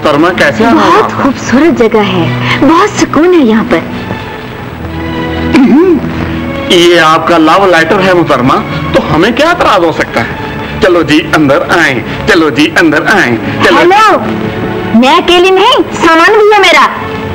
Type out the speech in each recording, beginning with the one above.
मुहतरमा, कैसे आना? बहुत खूबसूरत जगह है, बहुत सुकून है यहाँ पर। ये आपका लव लेटर है मुहतरमा, तो हमें क्या एतराज हो सकता है? चलो जी अंदर आए, चलो जी अंदर आए। हेलो, मैं अकेली नहीं, सामान भी है मेरा।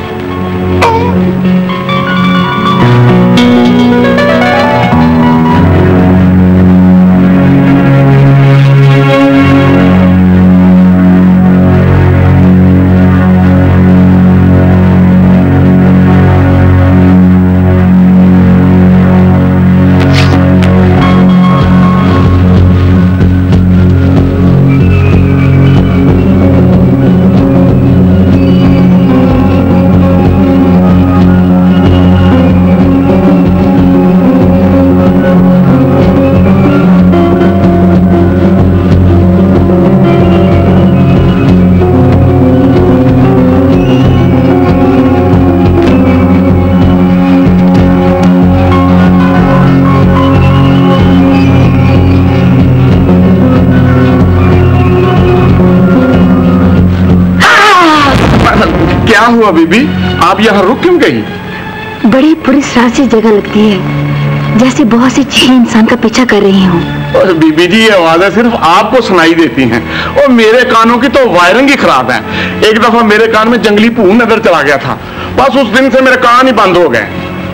क्या हुआ बीबी, आप यहाँ रुक क्यों गई? बड़ी पुलिस रासी जगह लगती है, जैसे बहुत सी चीजें इंसान का पीछा कर रही हूँ। और बीबी जी, ये आवाजें सिर्फ आपको सुनाई देती हैं और मेरे कानों की तो वायरिंग ही खराब है। एक दफा मेरे कान में जंगली भूत नजर चला गया था, बस उस दिन से मेरे कान ही बंद हो गए।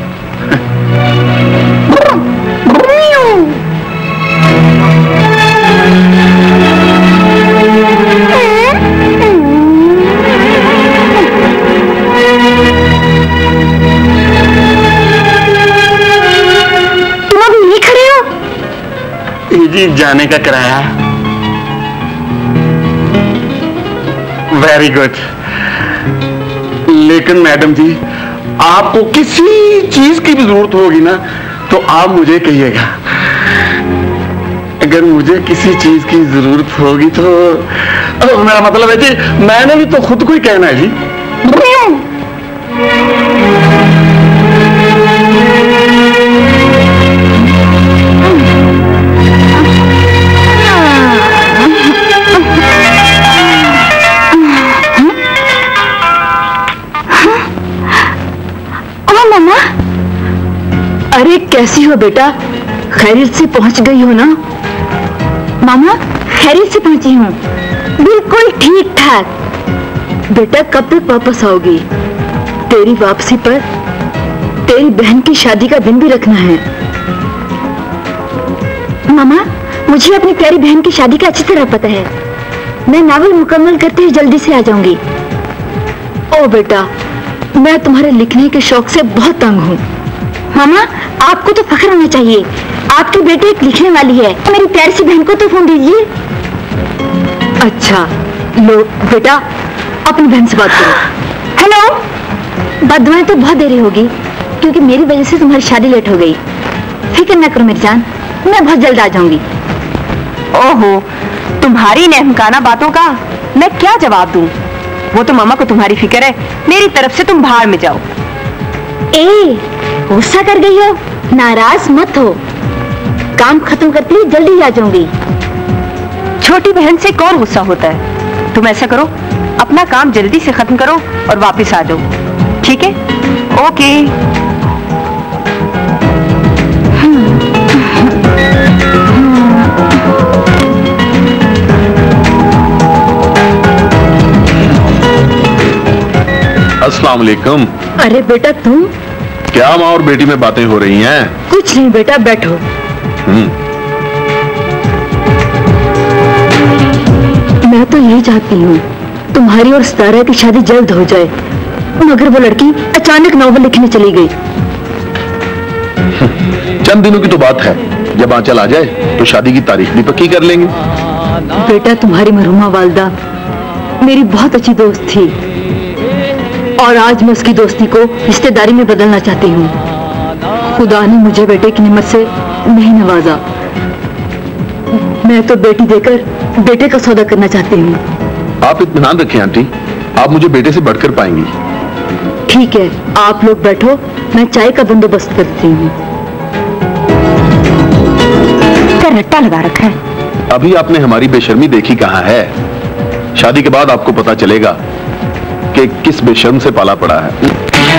जी जाने का किराया। Very good. लेकिन मैडम जी, आपको किसी चीज की भी जरूरत होगी ना तो आप मुझे कहिएगा। अगर मुझे किसी चीज की जरूरत होगी तो मेरा मतलब है जी, मैंने भी तो खुद को ही कहना है जी। अरे कैसी हो बेटा, खैरियत से पहुंच गई हो ना? मामा खैरियत से पहुंची हूँ, बिल्कुल ठीक ठाक। बेटा कब तक वापस आओगी? तेरी वापसी पर तेरी बहन की शादी का दिन भी रखना है। मामा मुझे अपनी प्यारी बहन की शादी का अच्छी तरह पता है, मैं नावल मुकम्मल करते ही जल्दी से आ जाऊंगी। ओ बेटा, मैं तुम्हारे लिखने के शौक से बहुत तंग हूँ। मामा आपको तो फख्र होना चाहिए, आपकी बेटी एक लिखने वाली है। मेरी प्यारी सी बहन को तो फोन दीजिए। अच्छा लो बेटा, अपनी बहन से बात करो। हेलो। बददुआएं तो बहुत देरी होगी क्योंकि मेरी वजह से तुम्हारी शादी लेट हो गई। फिक्र न करो मेरी जान, मैं बहुत जल्द आ जाऊंगी। ओहो, तुम्हारी नहमकाना बातों का मैं क्या जवाब दूं? वो तो मामा को तुम्हारी फिक्र है, मेरी तरफ से तुम बाहर में जाओ। ए गुस्सा कर गई हो, नाराज मत हो, काम खत्म करती ही जल्दी आ जाऊंगी। छोटी बहन से कौन गुस्सा होता है? तुम ऐसा करो, अपना काम जल्दी से खत्म करो और वापस आ जाओ, ठीक है? ओके। अस्सलाम वालेकुम। अरे बेटा तुम? क्या माँ और बेटी में बातें हो रही हैं? कुछ नहीं बेटा, बैठो। मैं तो यही चाहती हूँ तुम्हारी और सितारा की शादी जल्द हो जाए, मगर वो लड़की अचानक नॉवल लिखने चली गई। चंद दिनों की तो बात है, जब आंचल आ जाए तो शादी की तारीख भी पक्की कर लेंगे। बेटा तुम्हारी मरहुमा वालदा मेरी बहुत अच्छी दोस्त थी और आज मैं उसकी दोस्ती को रिश्तेदारी में बदलना चाहती हूँ। खुदा ने मुझे बेटे की निमत से नहीं नवाजा, मैं तो बेटी देकर बेटे का सौदा करना चाहती हूँ। आप इत्मीनान रखें आंटी, आप मुझे बेटे से बढ़कर पाएंगी। ठीक है, आप लोग बैठो, मैं चाय का बंदोबस्त करती हूँ। क्या रट्टा लगा रखा है? अभी आपने हमारी बेशर्मी देखी कहाँ है? शादी के बाद आपको पता चलेगा कि किस बेशर्म से पाला पड़ा है।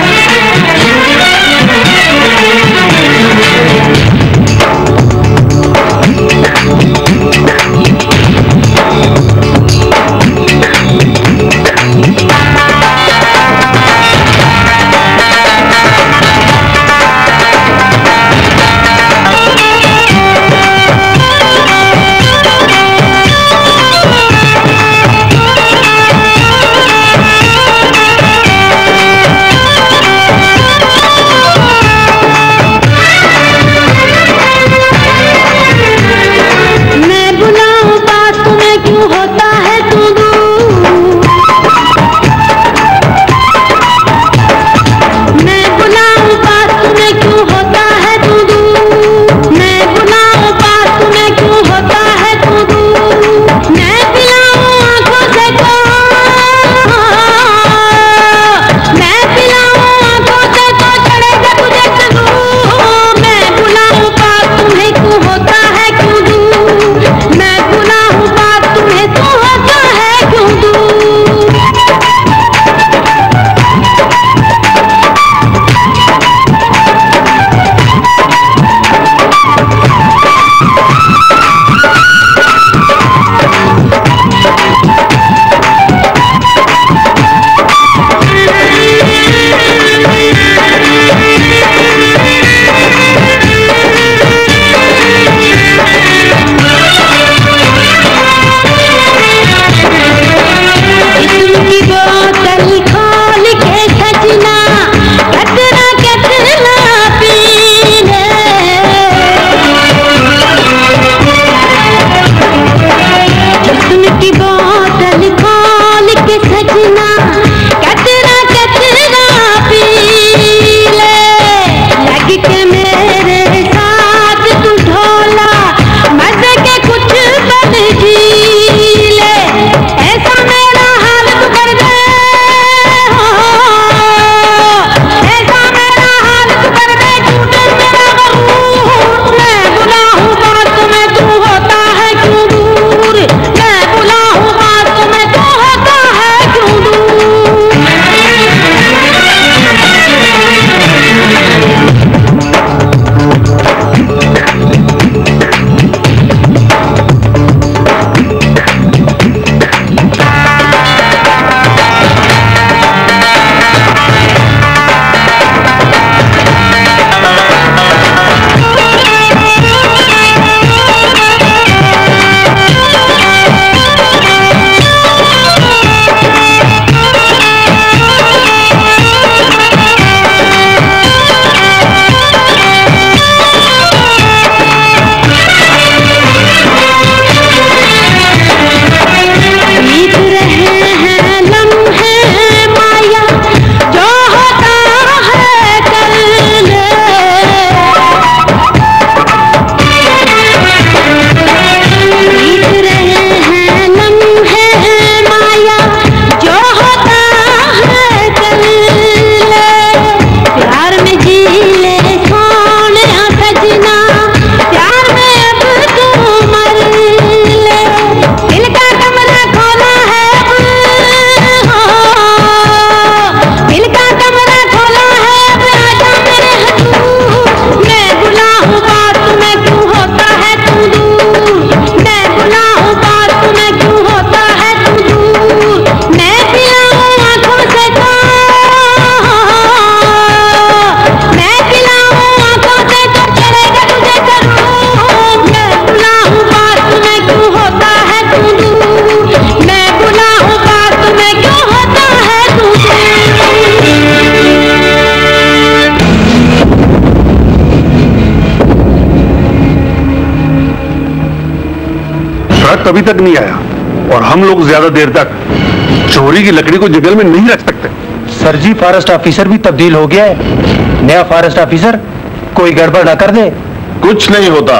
ट्रक अभी तक नहीं आया और हम लोग ज्यादा देर तक चोरी की लकड़ी को जंगल में नहीं रख सकते। सर जी, फॉरेस्ट ऑफिसर भी तब्दील हो गया है। नया फॉरेस्ट ऑफिसर कोई गड़बड़ ना कर दे। कुछ नहीं होता।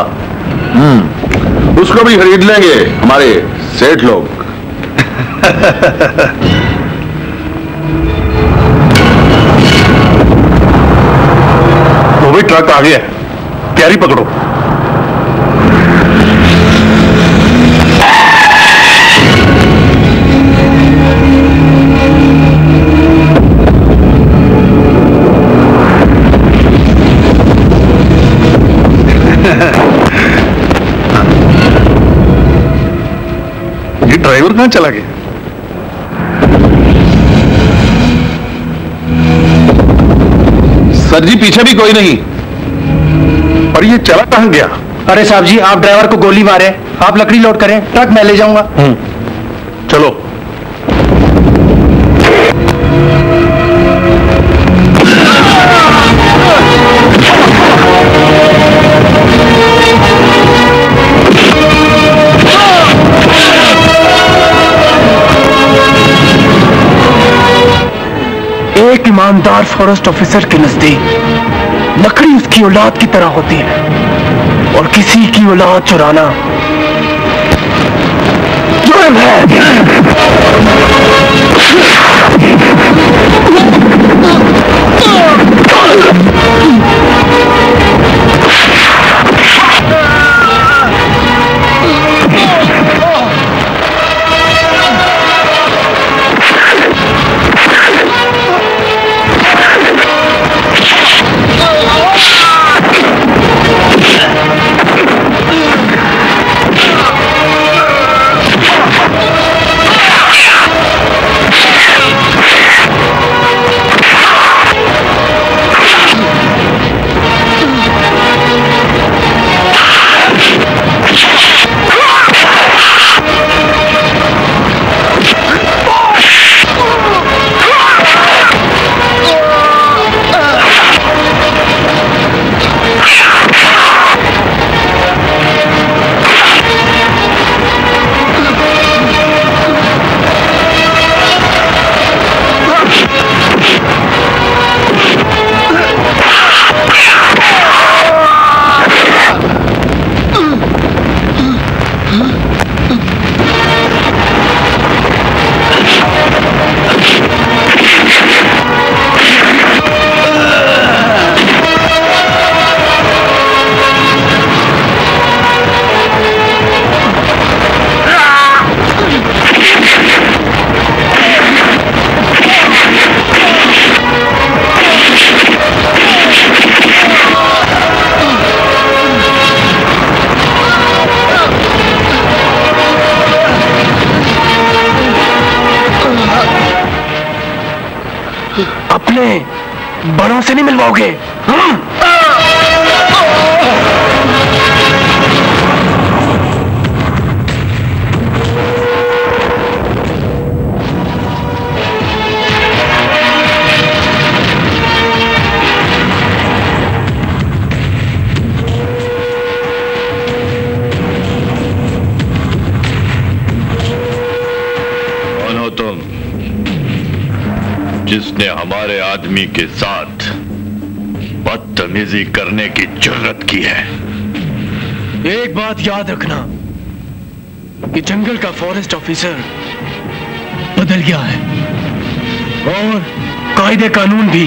उसको भी खरीद लेंगे हमारे सेठ लोग। वो भी ट्रक आ गया, तैयारी पकड़ो। कहां चला गया? सर जी पीछे भी कोई नहीं। और ये चला कहां गया? अरे साहब जी, आप ड्राइवर को गोली मारे, आप लकड़ी लोड करें, ट्रक मैं ले जाऊंगा। चलो। एक ईमानदार फॉरेस्ट ऑफिसर के नजदीक लकड़ी उसकी औलाद की तरह होती है और किसी की औलाद चुराना जुर्म है। अपने बड़ों से नहीं मिलवाओगे? कौन हो तुम जिसने हमारे आदमी के साथ बदतमीजी करने की जुर्रत की है? एक बात याद रखना कि जंगल का फॉरेस्ट ऑफिसर बदल गया है और कायदे कानून भी।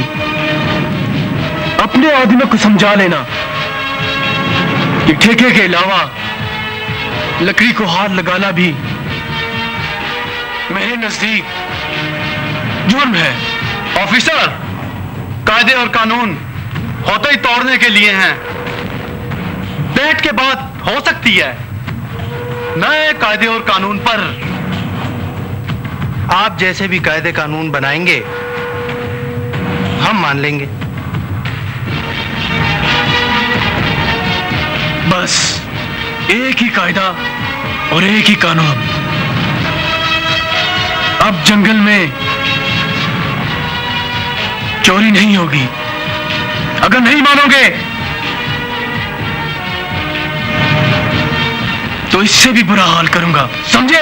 अपने आदमियों को समझा लेना कि ठेके के अलावा लकड़ी को हाथ लगाना भी मेरे नजदीक जुर्म है। ऑफिसर, कायदे और कानून होते ही तोड़ने के लिए हैं। बैठ के बात हो सकती है, नए कायदे और कानून पर। आप जैसे भी कायदे कानून बनाएंगे हम मान लेंगे। बस एक ही कायदा और एक ही कानून। अब जंगल में चोरी नहीं होगी। अगर नहीं मानोगे तो इससे भी बुरा हाल करूंगा, समझे?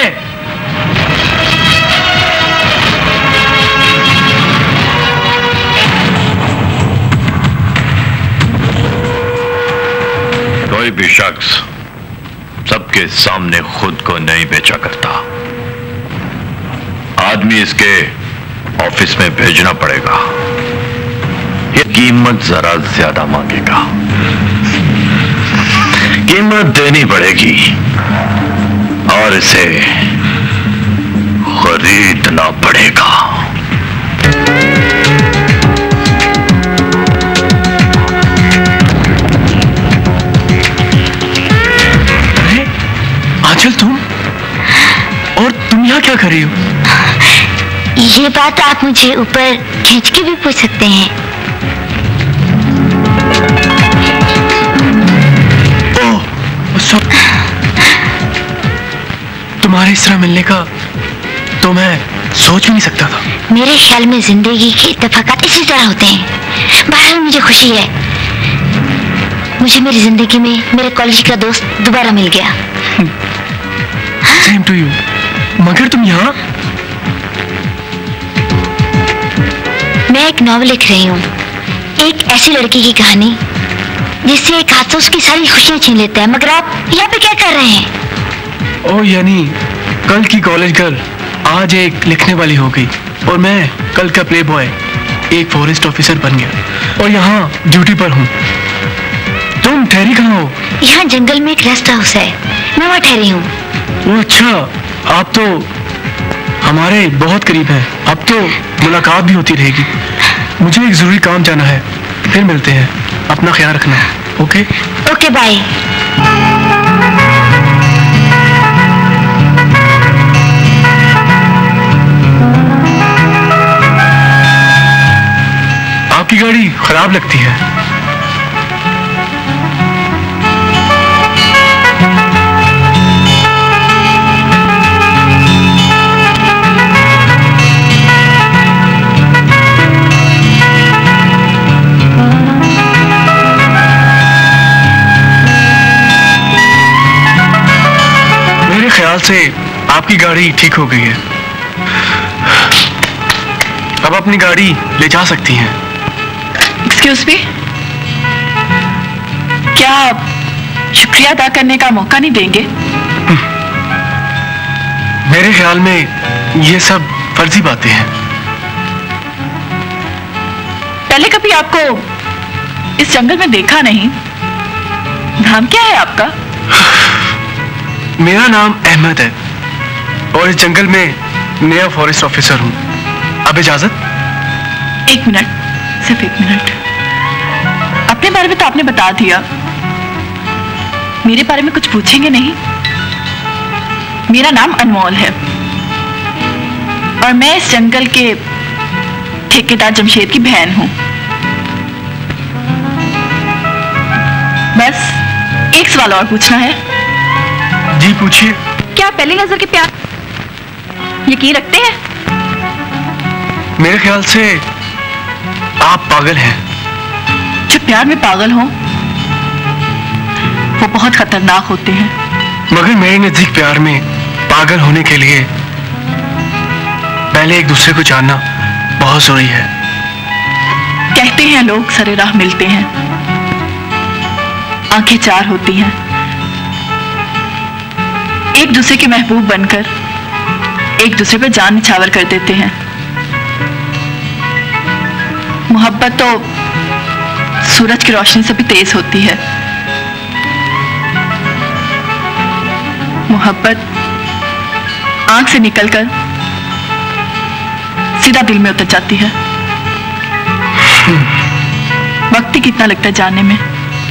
कोई भी शख्स सबके सामने खुद को नहीं बेचा करता। आदमी इसके ऑफिस में भेजना पड़ेगा। ये कीमत जरा ज्यादा मांगेगा, कीमत देनी पड़ेगी और इसे खरीदना पड़ेगा। आंचल, तुम? और तुम यहाँ क्या रही हो? ये बात आप मुझे ऊपर खींच के भी पूछ सकते हैं। ओह, तुम्हारे इस तरह मिलने का तो मैं सोच भी नहीं सकता था। मेरे ख्याल में जिंदगी के इत्तेफाकात इसी तरह होते हैं। बहरहाल मुझे खुशी है, मुझे मेरी जिंदगी में मेरे कॉलेज का दोस्त दोबारा मिल गया। Same to you. मगर तुम यहाँ? मैं एक नॉवल लिख रही हूँ, एक ऐसी लड़की की कहानी जिससे एक हादसा उसकी सारी खुशियाँ छीन लेता है। मगर आप यहाँ पे क्या कर रहे हैं? ओ, यानी कल की कॉलेज गर्ल आज एक लिखने वाली हो गई और मैं कल का प्ले बॉय एक फॉरेस्ट ऑफिसर बन गया और यहाँ ड्यूटी पर हूँ। तुम ठहरी कहाँ हो? यहाँ जंगल में एक रेस्ट हाउस है, मैं वहाँ ठहरी हूँ। वो अच्छा, आप तो हमारे बहुत करीब हैं। अब तो मुलाकात भी होती रहेगी। मुझे एक जरूरी काम जाना है, फिर मिलते हैं। अपना ख्याल रखना। Okay okay, bye. आपकी गाड़ी खराब लगती है। मेरे ख्याल से आपकी गाड़ी ठीक हो गई है। अब अपनी गाड़ी ले जा सकती हैं। एक्सक्यूज मी, क्या आप शुक्रिया अदा करने का मौका नहीं देंगे? मेरे ख्याल में ये सब फर्जी बातें हैं। पहले कभी आपको इस जंगल में देखा नहीं। नाम क्या है आपका? मेरा नाम अहमद है और इस जंगल में नया फॉरेस्ट ऑफिसर हूँ। अब इजाजत? एक मिनट, सिर्फ एक मिनट। अपने बारे में तो आपने बता दिया, मेरे बारे में कुछ पूछेंगे नहीं? मेरा नाम अनमोल है और मैं इस जंगल के ठेकेदार जमशेद की बहन हूं। बस एक सवाल और पूछना है। जी पूछिए। क्या आप पहली नजर के प्यार यकीन रखते हैं? मेरे ख्याल से आप पागल हैं। जो प्यार में पागल हो वो बहुत खतरनाक होते हैं। मगर मेरे नजदीक प्यार में पागल होने के लिए पहले एक दूसरे को जानना बहुत जरूरी है। कहते हैं लोग सरे राह मिलते हैं, आंखें चार होती हैं, एक दूसरे के महबूब बनकर एक दूसरे पर जान निछावर कर देते हैं। मोहब्बत तो सूरज की रोशनी से भी तेज होती है। मोहब्बत आंख से निकलकर सीधा दिल में उतर जाती है। वक्त ही कितना लगता है जानने में।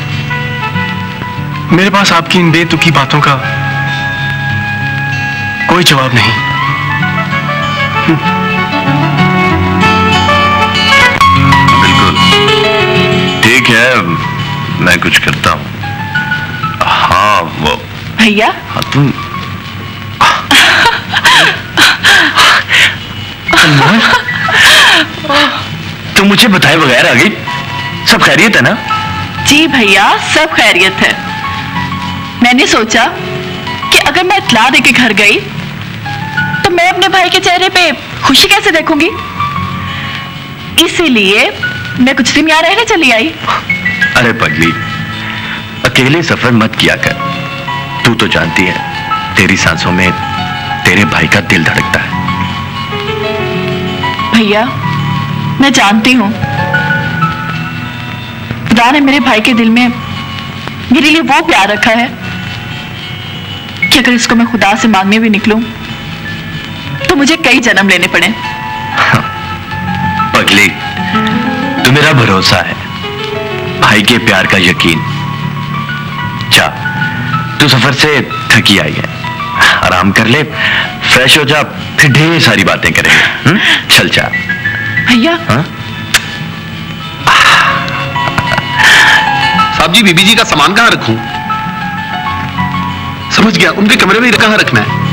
मेरे पास आपकी इन बेतुकी बातों का कोई जवाब नहीं। बिल्कुल ठीक है, मैं कुछ करता हूँ। हाँ वो भैया। हाँ तुम तुम मुझे बताए बगैर आ गई। सब खैरियत है ना? जी भैया, सब खैरियत है। मैंने सोचा कि अगर मैं इत्तला देके घर गई तो मैं अपने भाई के चेहरे पे खुशी कैसे देखूंगी, इसीलिए मैं कुछ दिन यहाँ रहने चली आई। अरे पगली, अकेले सफर मत किया कर। तू तो जानती है तेरी सांसों में तेरे भाई का दिल धड़कता है। भैया मैं जानती हूँ खुदा ने मेरे भाई के दिल में मेरे लिए वो प्यार रखा है कि अगर इसको मैं खुदा से मांगने भी निकलूं तो मुझे कई जन्म लेने पड़े। पगली, तू मेरा भरोसा है, भाई के प्यार का यकीन। जा, तू सफर से थकी आई है, आराम कर ले, फ्रेश हो जा, फिर ढेर सारी बातें करेंगे। चल जा भैया। साहब जी, बीबी जी का सामान कहाँ रखूं? समझ गया, उनके कमरे में कहाँ रखना है?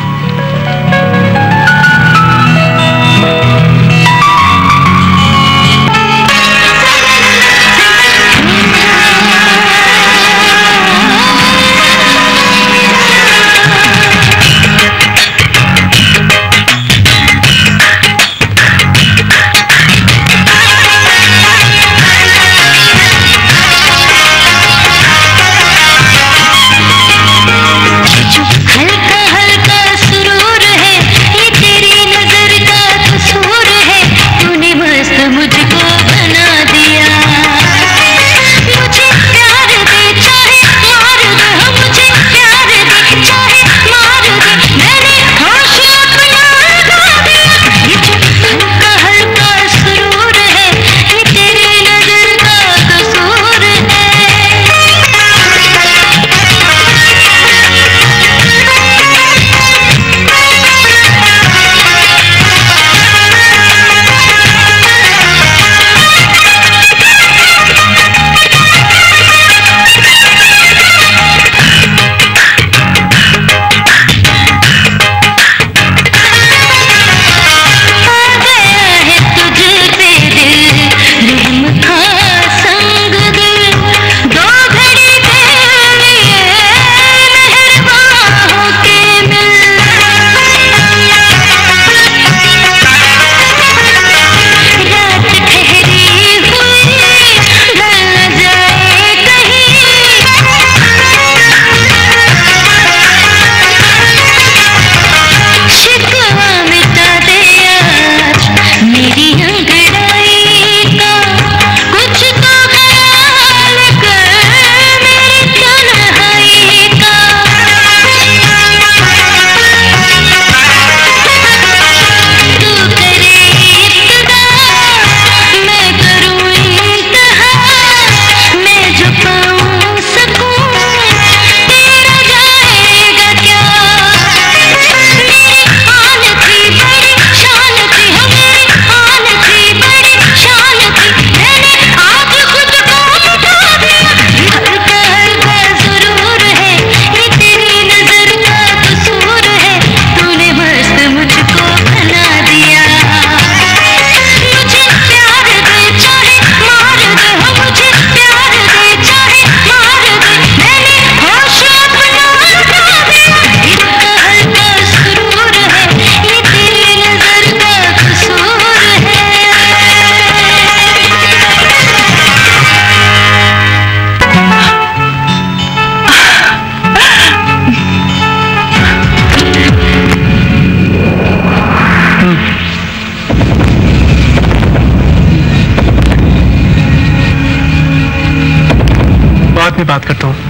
में बात करता हूं।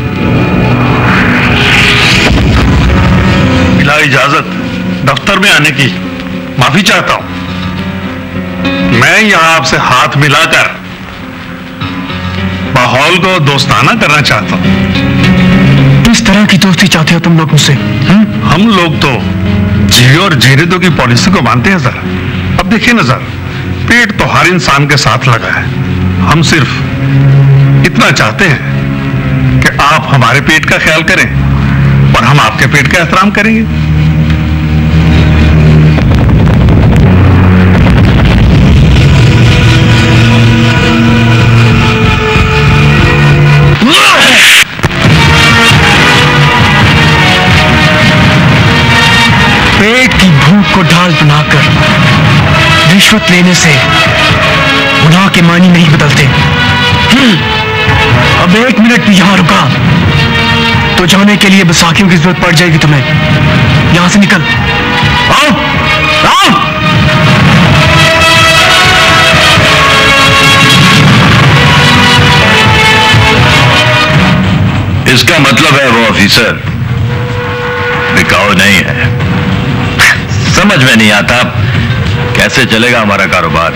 मिला इजाजत दफ्तर में आने की, माफी चाहता हूं। मैं यहां आपसे हाथ मिलाकर माहौल को दोस्ताना करना चाहता हूं। किस तरह की दोस्ती चाहते हो तुम लोग मुझसे? हम लोग तो जियो और जीने दो की पॉलिसी को मानते हैं सर। अब देखिए ना सर, पेट तो हर इंसान के साथ लगा है। हम सिर्फ इतना चाहते हैं कि आप हमारे पेट का ख्याल करें और हम आपके पेट का एहतराम करेंगे। पेट की भूख को ढाल बनाकर रिश्वत लेने से गुनाह के मानी नहीं बदलते। अब एक मिनट भी यहां रुका तो जाने के लिए बैसाखियों की जरूरत पड़ जाएगी तुम्हें। यहां से निकल, आओ आओ। इसका मतलब है वो ऑफिसर बिकाऊ नहीं है। समझ में नहीं आता कैसे चलेगा हमारा कारोबार।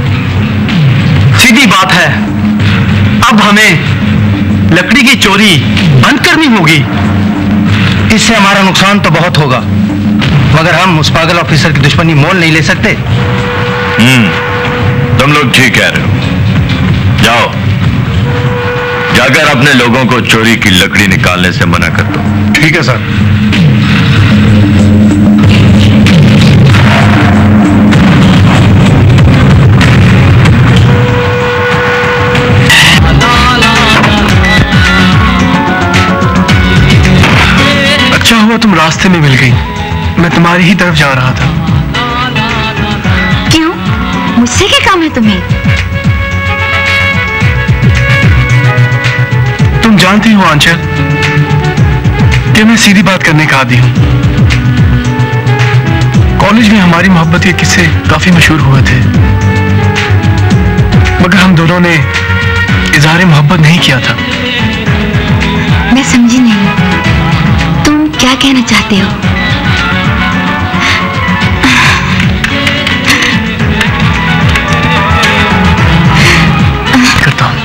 सीधी बात है, अब हमें लकड़ी की चोरी बंद करनी होगी। इससे हमारा नुकसान तो बहुत होगा। मगर हम उस पागल ऑफिसर की दुश्मनी मोल नहीं ले सकते। तुम लोग ठीक कह रहे हो। जाओ, जाकर अपने लोगों को चोरी की लकड़ी निकालने से मना कर दो। ठीक है सर। अच्छा हुआ तुम रास्ते में मिल गई, मैं तुम्हारी ही तरफ जा रहा था। क्यों? मुझसे क्या काम है तुम्हें? तुम जानती हो आंचल कि मैं सीधी बात करने का आदी हूं। कॉलेज में हमारी मोहब्बत के किस्से काफी मशहूर हुए थे, मगर हम दोनों ने इजहार मोहब्बत नहीं किया था। मैं समझी नहीं, तुम क्या कहना चाहते हो? करता हूं।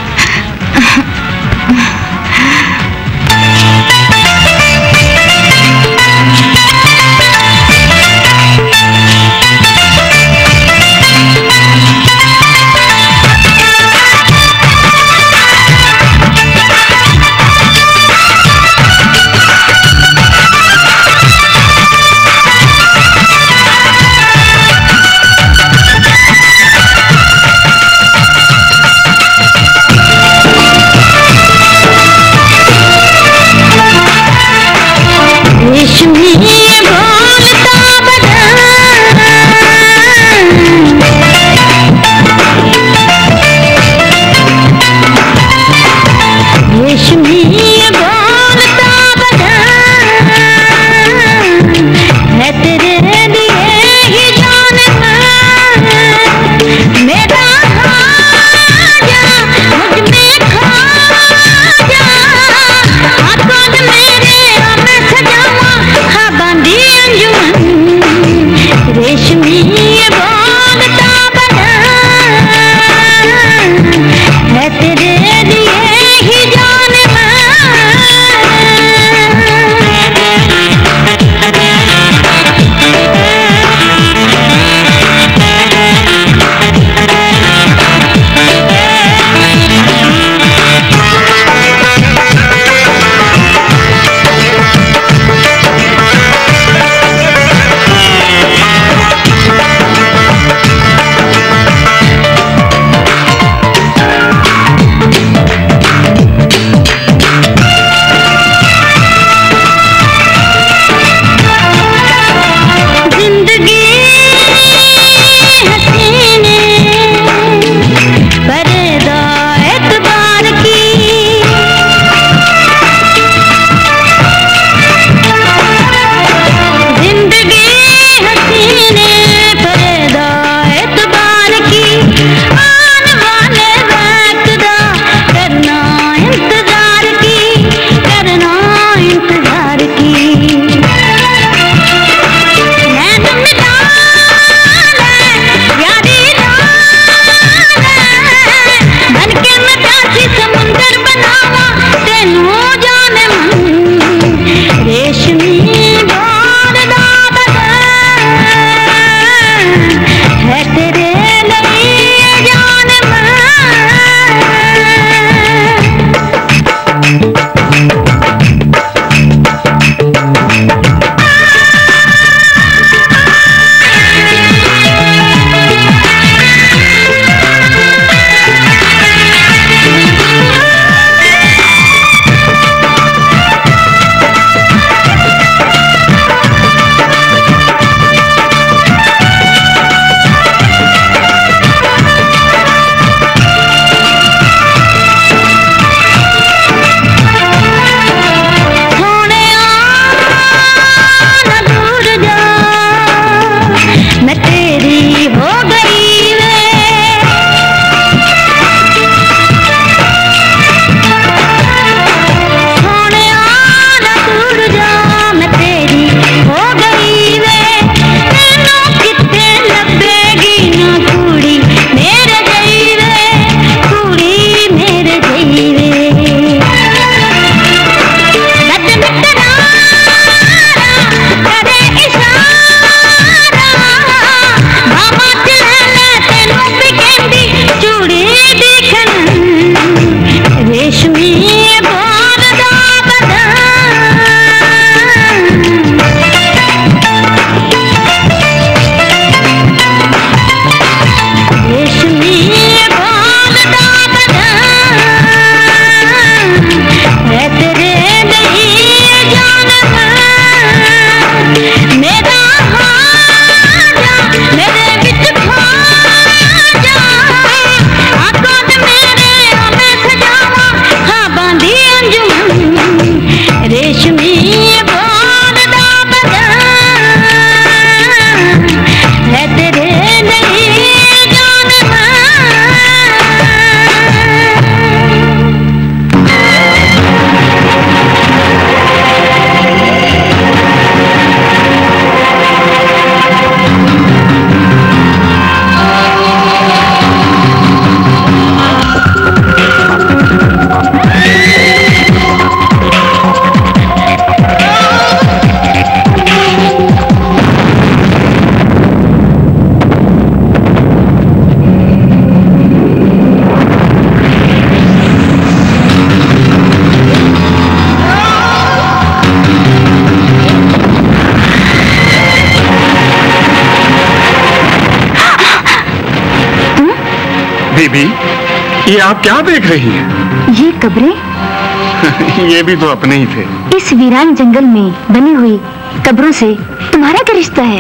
बीबी, ये आप क्या देख रही हैं? ये कब्रें? ये भी तो अपने ही थे। इस वीरान जंगल में बनी हुई कब्रों से तुम्हारा क्या रिश्ता है?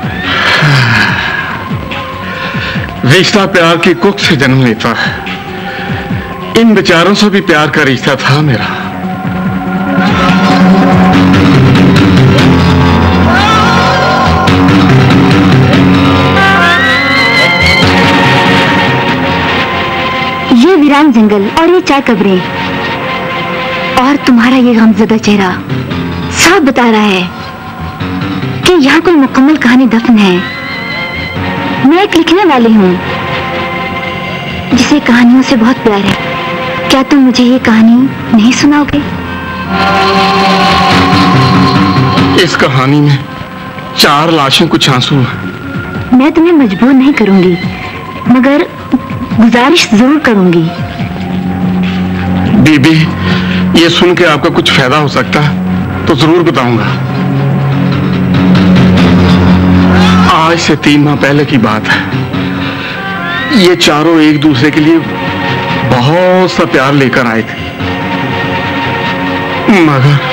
रिश्ता प्यार की कुख से जन्म लेता है। इन बेचारों से भी प्यार का रिश्ता था मेरा। ये वीरान जंगल और ये 4 कब्रें और तुम्हारा ये गमज़दा चेहरा साफ बता रहा है कि यहाँ कोई मुकम्मल कहानी दफन है। मैं एक लिखने वाली हूँ जिसे कहानियों से बहुत प्यार है। क्या तुम मुझे ये कहानी नहीं सुनाओगे? इस कहानी में 4 लाशों कुछ आंसू हैं। मैं तुम्हें मजबूर नहीं करूंगी, मगर गुजारिश जरूर करूंगी। बीबी, ये सुन के आपका कुछ फायदा हो सकता है तो जरूर बताऊंगा। आज से 3 माह पहले की बात है। ये चारों एक दूसरे के लिए बहुत सा प्यार लेकर आए थे, मगर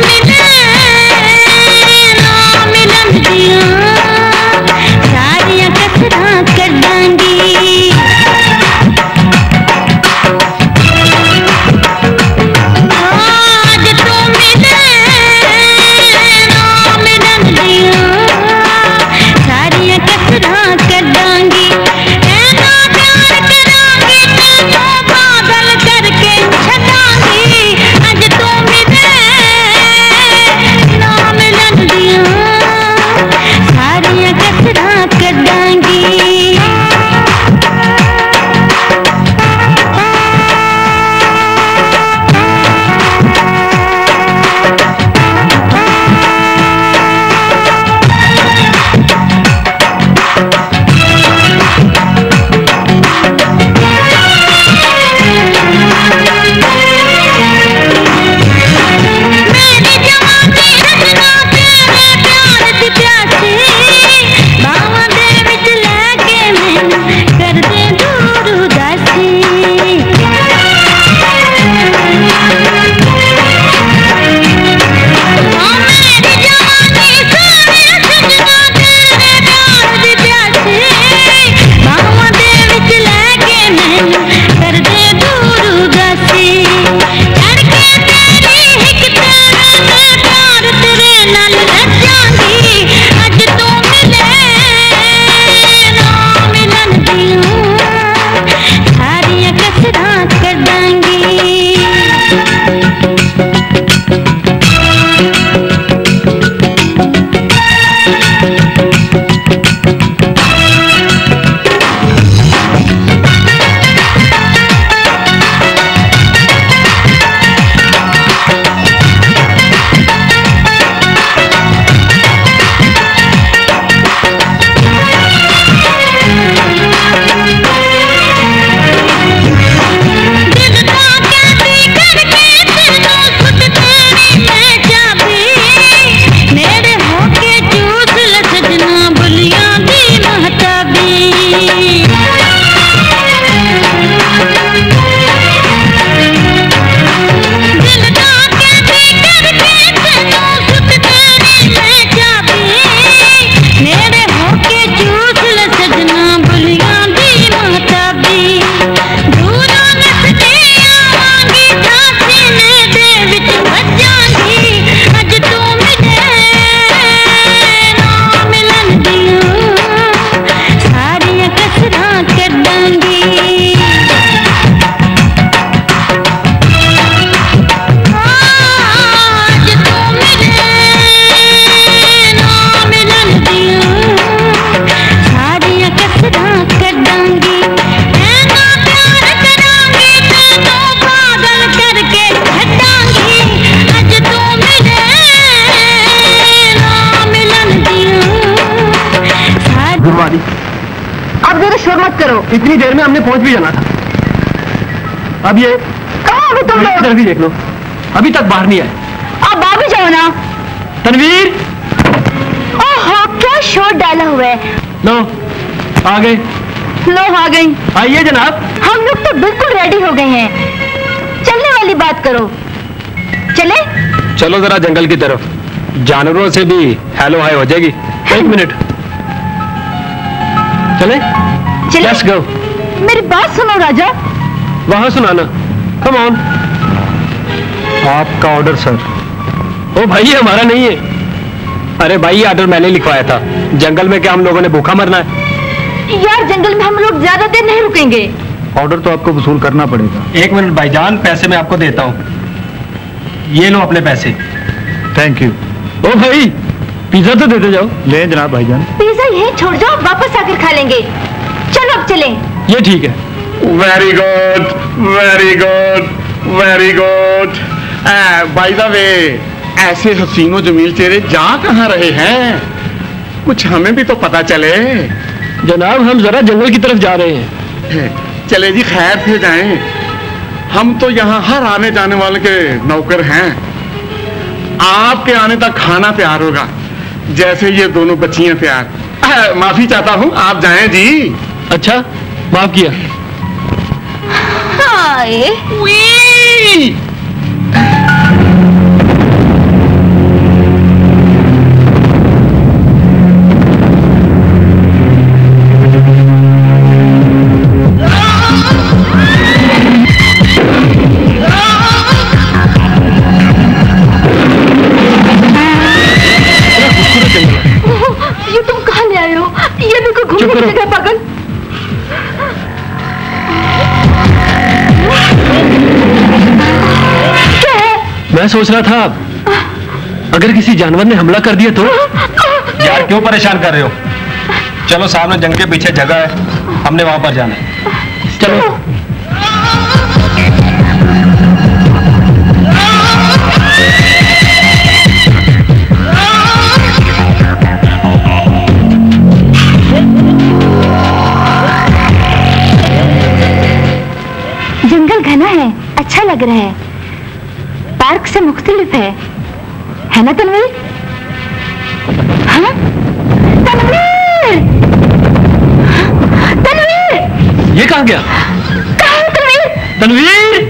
सारियां इतनी देर में हमने पहुंच भी जाना था। अब ये कहाँ हो तुम लोग? इधर भी देख लो, अभी तक बाहर नहीं आए। आप बाहर भी जाओ ना। तनवीर, ओहो क्या शोर डाला हुआ है। लो आ गए। लो आ गई। आइए जनाब। हम लोग तो बिल्कुल रेडी हो गए हैं, चलने वाली बात करो। चले? चलो जरा जंगल की तरफ, जानवरों से भी हेलो हाय हो जाएगी। एक मिनट, चले? चले? Let's go। मेरी बात सुनो राजा। वहां सुनाना। Come on. आपका ऑर्डर सर। ओ भाई ये हमारा नहीं है। अरे भाई ये ऑर्डर मैंने लिखवाया था। जंगल में क्या हम लोगों ने भूखा मरना है? यार जंगल में हम लोग ज्यादा देर नहीं रुकेंगे। ऑर्डर तो आपको वसूल करना पड़ेगा। एक मिनट भाईजान, पैसे मैं आपको देता हूँ। ये लो अपने पैसे। Thank you. ओ भाई पिज्जा तो देते जाओ। ले जनाब भाईजान। पिज्जा यहीं छोड़ जाओ, वापस आकर खा लेंगे। चलो अब चलें। ये ठीक है। Very good, very good, very good. By the way, ऐसे हसीनो जमील चेहरे जा कहाँ रहे हैं? कुछ हमें भी तो पता चले। जनाब हम जरा जंगल की तरफ जा रहे हैं। चले जी, खैर से जाएं। हम तो यहाँ हर आने जाने वाले के नौकर हैं। आपके आने तक खाना तैयार होगा, जैसे ये दोनों बच्चियां तैयार। माफी चाहता हूँ, आप जाएं जी। अच्छा माफ किया। हाय ये तुम कहाँ ले आए हो? ये भी कोई घूमने की जगह पागल। क्या है? मैं सोच रहा था अगर किसी जानवर ने हमला कर दिया तो। यार क्यों परेशान कर रहे हो? चलो सामने जंगल के पीछे जगह है, हमने वहां पर जाना है। चलो। जंगल घना है, अच्छा लग रहा है, पार्क से मुख्तलिफ है ना तनवीर? हाँ? तनवीर! तनवीर! ये कहाँ गया? कहाँ है तनवीर? तनवीर!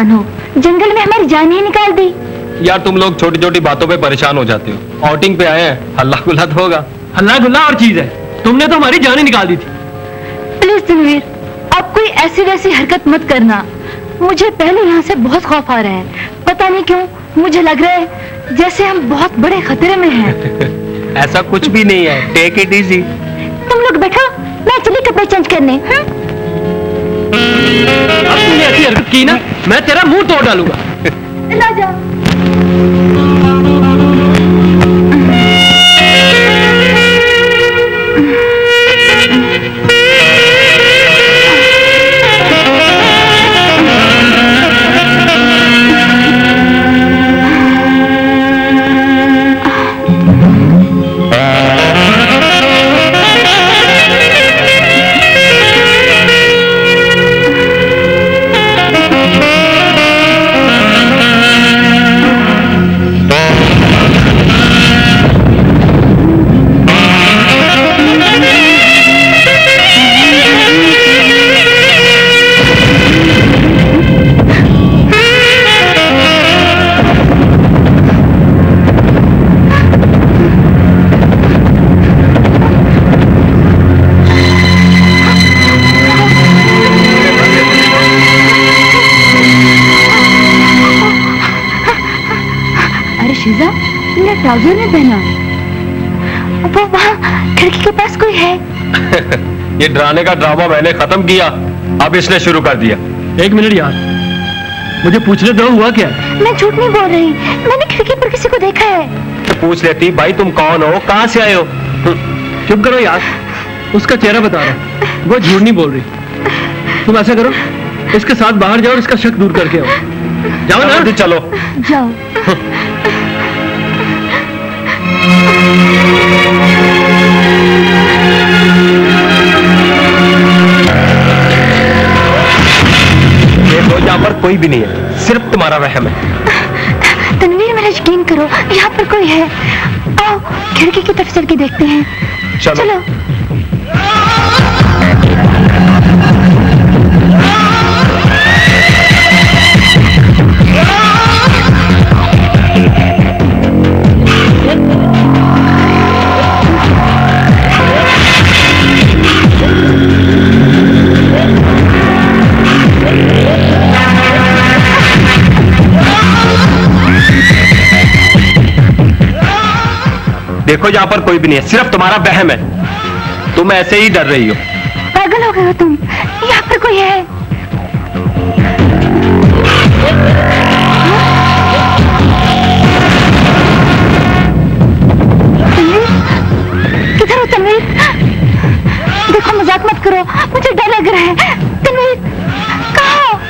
परेशान हो? जंगल में हमारी जान ही निकाल दी। यार तुम लोग छोटी छोटी बातों पे परेशान हो जाते हो। आउटिंग पे आए हैं, हल्ला गुल्ला तो होगा। हल्ला गुल्ला और चीज है, तुमने तो हमारी जान ही निकाल दी थी। प्लीज तनवीर, अब कोई ऐसी वैसी हरकत मत करना। मुझे पहले यहाँ से बहुत खौफ आ रहा है। पता नहीं क्यों मुझे लग रहा है जैसे हम बहुत बड़े खतरे में हैं। ऐसा कुछ भी नहीं है, टेक इट इजी। तुम लोग बैठो, मैं चली कपड़े चेंज करने। अब तूने ऐसी हरकत की ना, मैं तेरा मुंह तोड़ डालूंगा। राजा ट्राउजर में पहना। वो वहाँ खिड़की के पास कोई है। ये डराने का ड्रामा मैंने खत्म किया, अब इसने शुरू कर दिया। एक मिनट यार, मुझे पूछने दो, हुआ क्या? मैं झूठ नहीं बोल रही, मैंने खिड़की पर किसी को देखा है। तो पूछ लेती, भाई तुम कौन हो, कहाँ से आए हो? चुप करो यार, उसका चेहरा बता रहा, वो झूठ नहीं बोल रही। तुम ऐसा करो, इसके साथ बाहर जाओ और इसका शक दूर करके आओ। जाओ ना। चलो जाओ। देखो यहाँ पर कोई भी नहीं है, सिर्फ तुम्हारा वहम है। तनवीर मेरा यकीन करो, यहाँ पर कोई है। आओ खिड़की की तरफ चल के देखते हैं। चलो। देखो यहाँ पर कोई भी नहीं है, सिर्फ तुम्हारा वहम है। तुम ऐसे ही डर रही हो। पागल हो गए हो तुम, यहाँ पर कोई है। किधर हो तनवीर? देखो मजाक मत करो, मुझे डर लग रहा है। तनवीर कहाँ हो?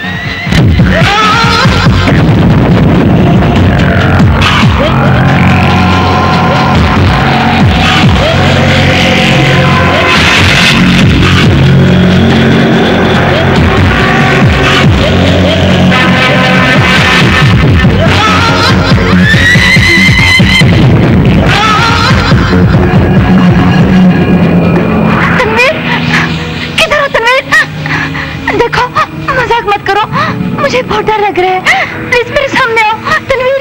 मुझे बहुत डर लग रहा है, प्लीज मेरे सामने आओ तनवीर।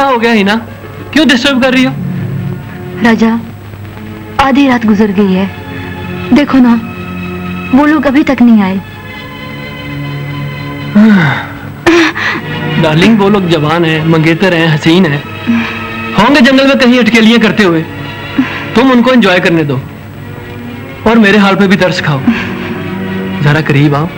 क्या हो गया हिना, क्यों डिस्टर्ब कर रही हो? राजा, आधी रात गुजर गई है, देखो ना वो लोग अभी तक नहीं आए। डार्लिंग, वो लोग जवान हैं, मंगेतर हैं, हसीन हैं, होंगे जंगल में कहीं अटकेलियां करते हुए। तुम उनको एंजॉय करने दो और मेरे हाल पे भी तरस खाओ। जरा करीब आओ।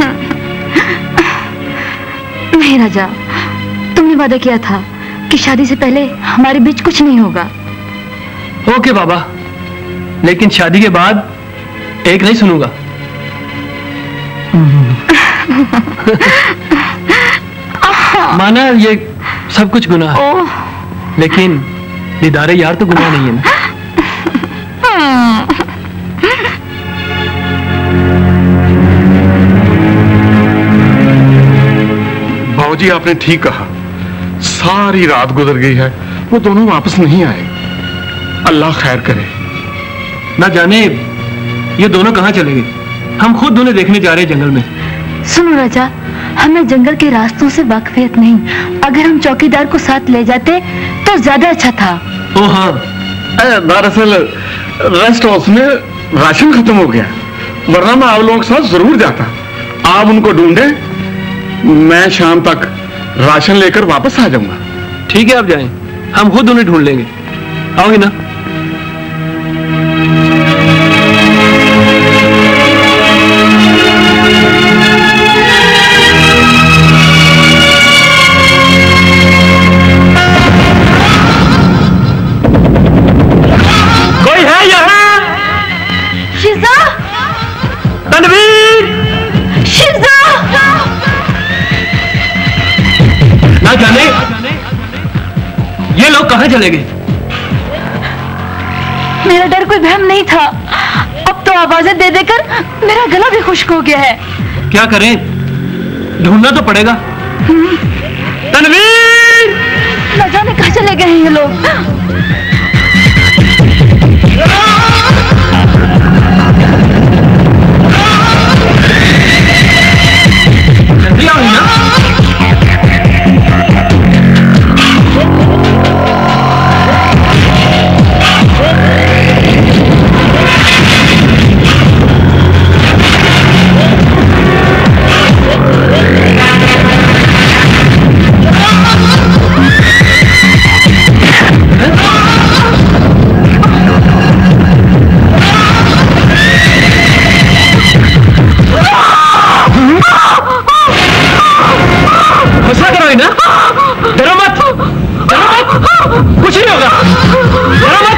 नहीं राजा, तुमने वादा किया था कि शादी से पहले हमारे बीच कुछ नहीं होगा। ओके बाबा, लेकिन शादी के बाद एक नहीं सुनूंगा। माना ये सब कुछ गुनाह है, लेकिन दीदारे यार तो गुनाह नहीं है ना। बाबूजी, आपने ठीक कहा, सारी रात गुजर गई है, वो दोनों वापस नहीं आए। अल्लाह खैर करे। ना जाने ये दोनों कहाँ चले गए। हम खुद उन्हें देखने जा रहे हैं जंगल में। सुनो राजा, हमें जंगल के रास्तों से वाकफियत नहीं, अगर हम चौकीदार को साथ ले जाते तो ज्यादा अच्छा था। ओ हाँ, दरअसल रेस्ट हाउस में राशन खत्म हो गया, वरना मैं आप लोगों के साथ जरूर जाता। आप उनको ढूंढे, मैं शाम तक राशन लेकर वापस आ जाऊंगा। ठीक है, आप जाएं, हम खुद उन्हें ढूंढ लेंगे। आओगे ना? कोई है यहाँ? शिजा! तनवीर! शिजा! ना जाने ये लोग कहाँ चले गए। मेरा डर कोई भ्रम नहीं था, अब तो आवाजें दे देकर मेरा गला भी खुश्क हो गया है। क्या करें, ढूंढना तो पड़ेगा। तनवीर! न जाने कहाँ चले गए हैं ये लोग। जल्दी आओ ना। डरो मत, कुछ नहीं होगा, डरो मत।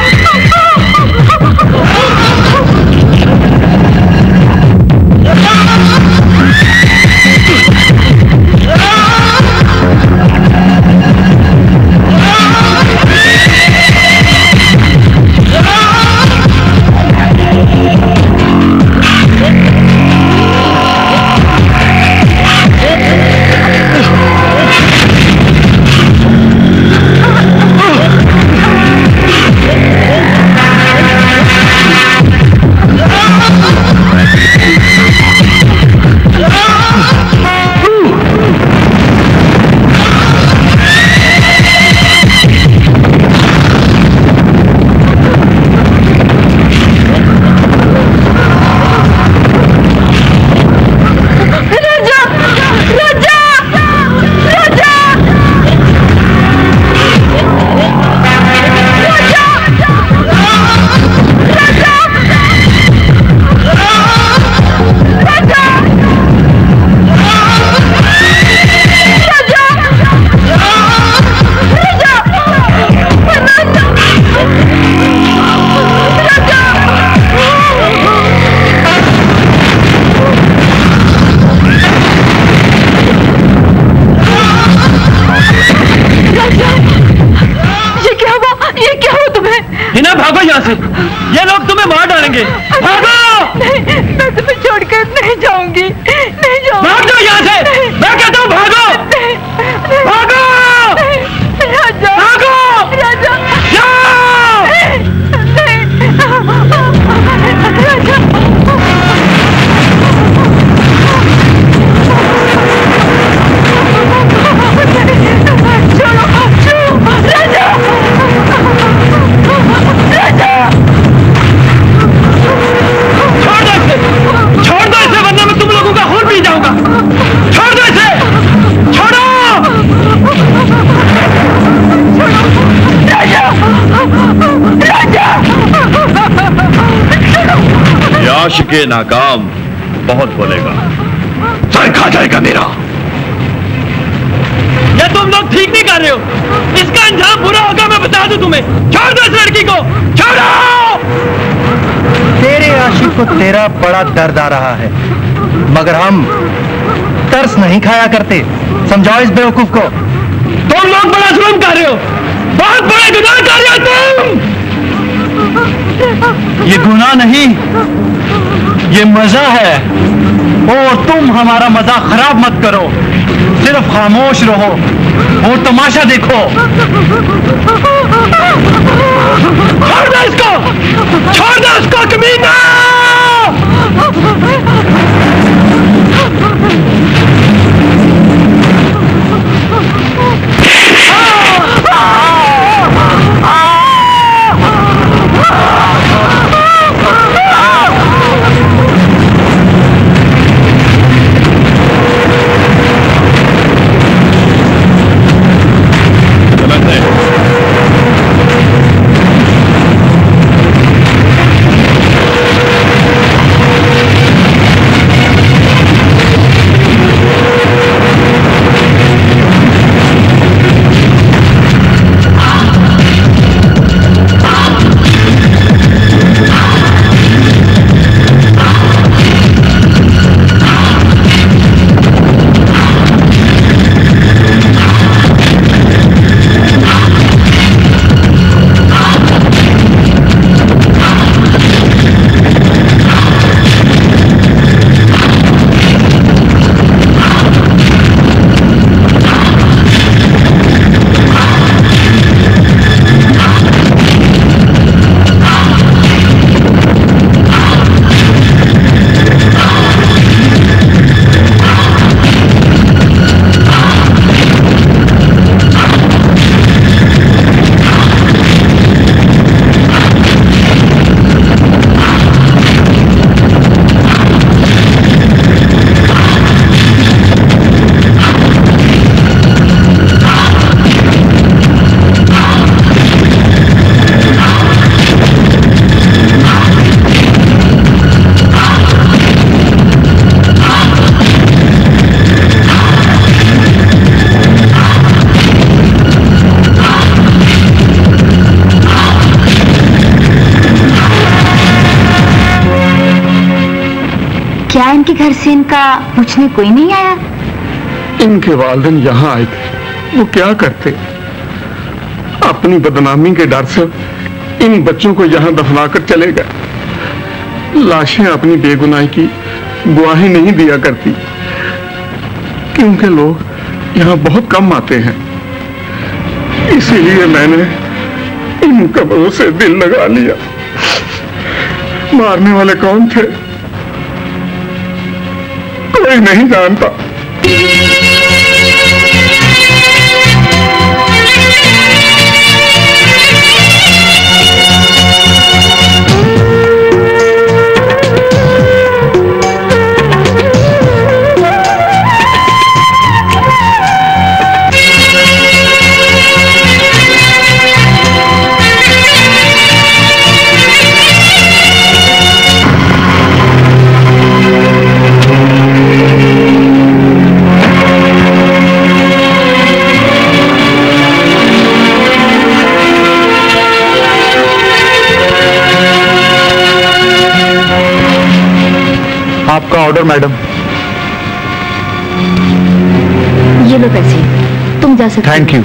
भागो यहाँ से, ये लोग तुम्हें मार डालेंगे। भागो! नहीं, मैं तुम्हें छोड़कर नहीं जाऊंगी, नहीं जाऊंगी। भाग जाओ यहाँ से, मैं कहता हूँ भागो! भागो! राजा! भागो! राजा! जाओ! छोड़ो, छोड़ो। आशिके नाकाम बहुत बोलेगा, सर खा जाएगा मेरा। या तुम लोग ठीक नहीं कर रहे हो, इसका अंजाम बुरा होगा, मैं बता दूं तुम्हें। छोड़ दो इस लड़की को, छोड़ो। तेरे आशिक को तेरा बड़ा दर्द आ रहा है, मगर हम तरस नहीं खाया करते। समझाओ इस बेवकूफ को। तुम लोग बड़ा जुल्म कर रहे हो, बहुत बड़ा गुनाह कर रहे हो तुम। ये गुनाह नहीं, ये मजा है, और तुम हमारा मजा खराब मत करो। सिर्फ खामोश रहो और तमाशा देखो। छोड़ दो इसको, छोड़ दो इसको कमीना। क्या इनके घर से इनका पूछने कोई नहीं आया? इनके वालिदैन यहाँ आए थे, वो क्या करते? अपनी बदनामी के डर से इन बच्चों को यहाँ दफनाकर चले गए। लाशें अपनी बेगुनाही की गवाही नहीं दिया करती, क्योंकि लोग यहाँ बहुत कम आते हैं। इसीलिए मैंने इन कब्रों से दिल लगा लिया। मारने वाले कौन थे कोई नहीं जानता। आपका ऑर्डर मैडम। ये लो पैसे, तुम जा सकते हो। Thank you.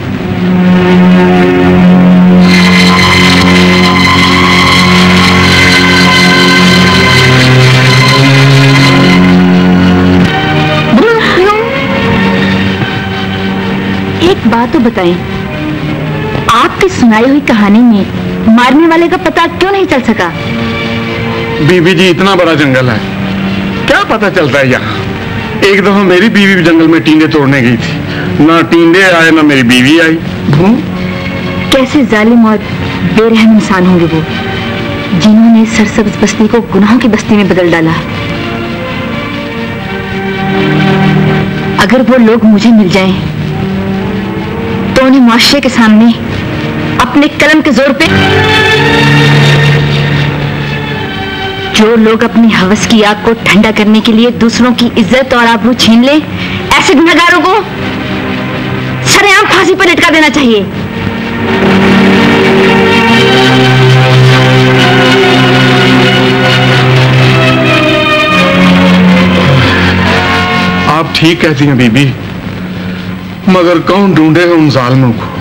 एक बात तो बताएं, आपकी सुनाई हुई कहानी में मारने वाले का पता क्यों नहीं चल सका? बीबी जी, इतना बड़ा जंगल है, क्या पता चलता है यहाँ। एक दफा मेरी बीवी भी जंगल में टींडे तोड़ने गई थी, ना टींडे आए ना मेरी बीवी आई। कैसे जालिम और बेरहम इंसान होंगे वो, जिन्होंने सरसब्ज बस्ती को गुनाहों की बस्ती में बदल डाला। अगर वो लोग मुझे मिल जाएं, तो उन्हें मुआशरे के सामने अपने कलम के जोर पे जो लोग अपनी हवस की आग को ठंडा करने के लिए दूसरों की इज्जत और आबरू छीन ले, ऐसे गुनहगारों को सरेआम फांसी पर लटका देना चाहिए। आप ठीक कहती हैं बीबी, मगर कौन ढूंढे उन जालिमों को?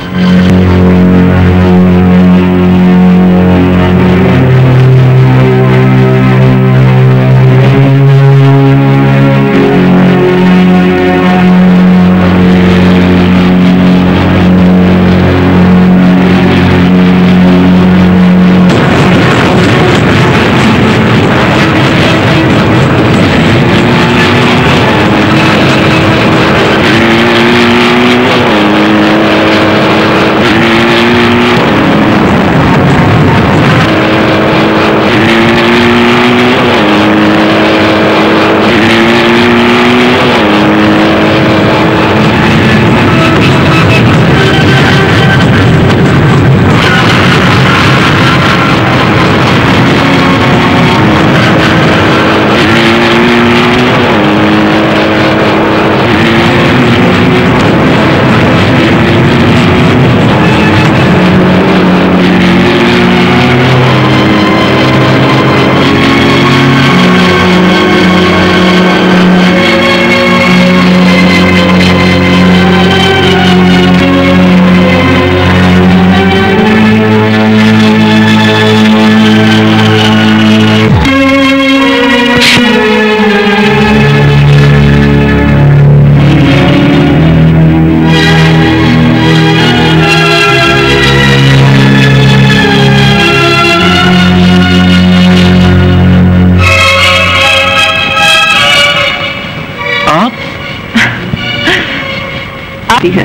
है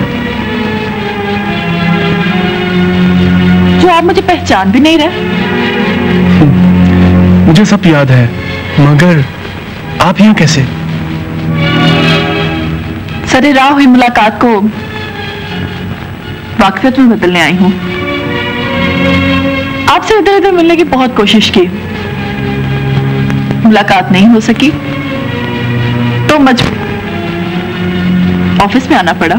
जो आप मुझे पहचान भी नहीं रहे। मुझे सब याद है, मगर आप यहाँ कैसे? सरे राह हुई मुलाकात को वाकफियत में बदलने आई हूँ। आपसे इधर उधर मिलने की बहुत कोशिश की, मुलाकात नहीं हो सकी तो ऑफिस में आना पड़ा।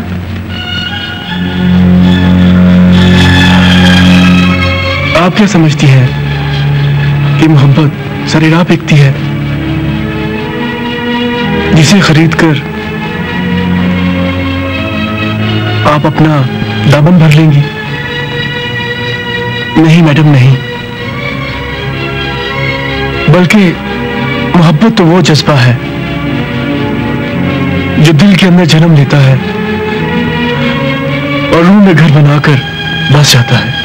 आप क्या समझती हैं कि मोहब्बत सरेराह बिकती है, जिसे खरीदकर आप अपना दामन भर लेंगी? नहीं मैडम, नहीं। बल्कि मोहब्बत तो वो जज्बा है जो दिल के अंदर जन्म लेता है और रूह में घर बनाकर बस जाता है।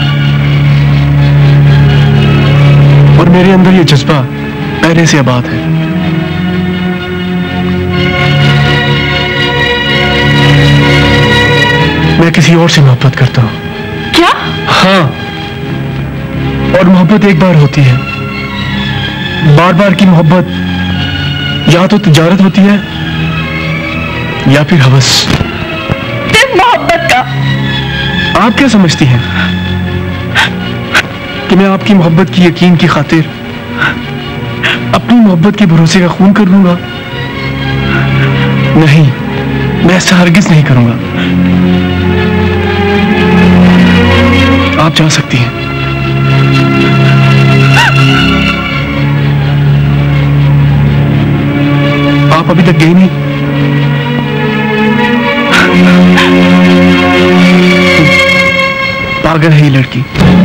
और मेरे अंदर ये जज्बा पहले से आबाद है। मैं किसी और से मोहब्बत करता हूं। क्या? हाँ, और मोहब्बत एक बार होती है, बार बार की मोहब्बत या तो तिजारत होती है या फिर हवस। मोहब्बत का आप क्या समझती हैं कि मैं आपकी मोहब्बत की यकीन की खातिर अपनी मोहब्बत के भरोसे का खून कर लूंगा? नहीं, मैं ऐसा हरगिज नहीं करूंगा। आप जा सकती हैं। आप अभी तक गई नहीं? पागल है ये लड़की।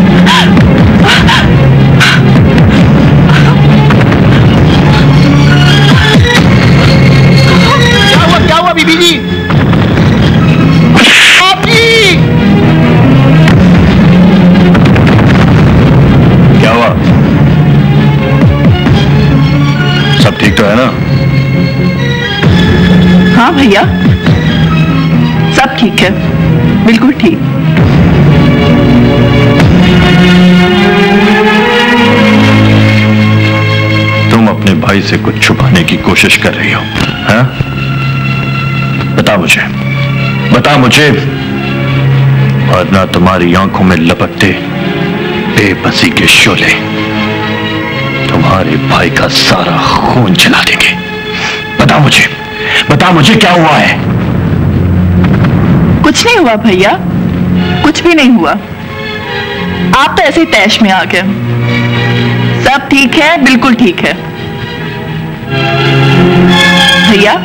क्या हुआ बीबी जी? क्या हुआ? सब ठीक तो है ना? हाँ भैया, सब ठीक है, बिल्कुल ठीक। तुम अपने भाई से कुछ छुपाने की कोशिश कर रही हो, हाँ? बता मुझे, वरना तुम्हारी आंखों में लपकते बेबसी के शोले तुम्हारे भाई का सारा खून जला देंगे। बता मुझे क्या हुआ है? कुछ नहीं हुआ भैया, कुछ भी नहीं हुआ। आप तो ऐसे ही तैश में आ गए। सब ठीक है, बिल्कुल ठीक है भैया।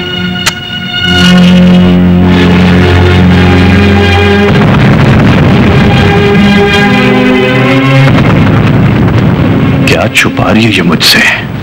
क्या छुपा रही है ये मुझसे?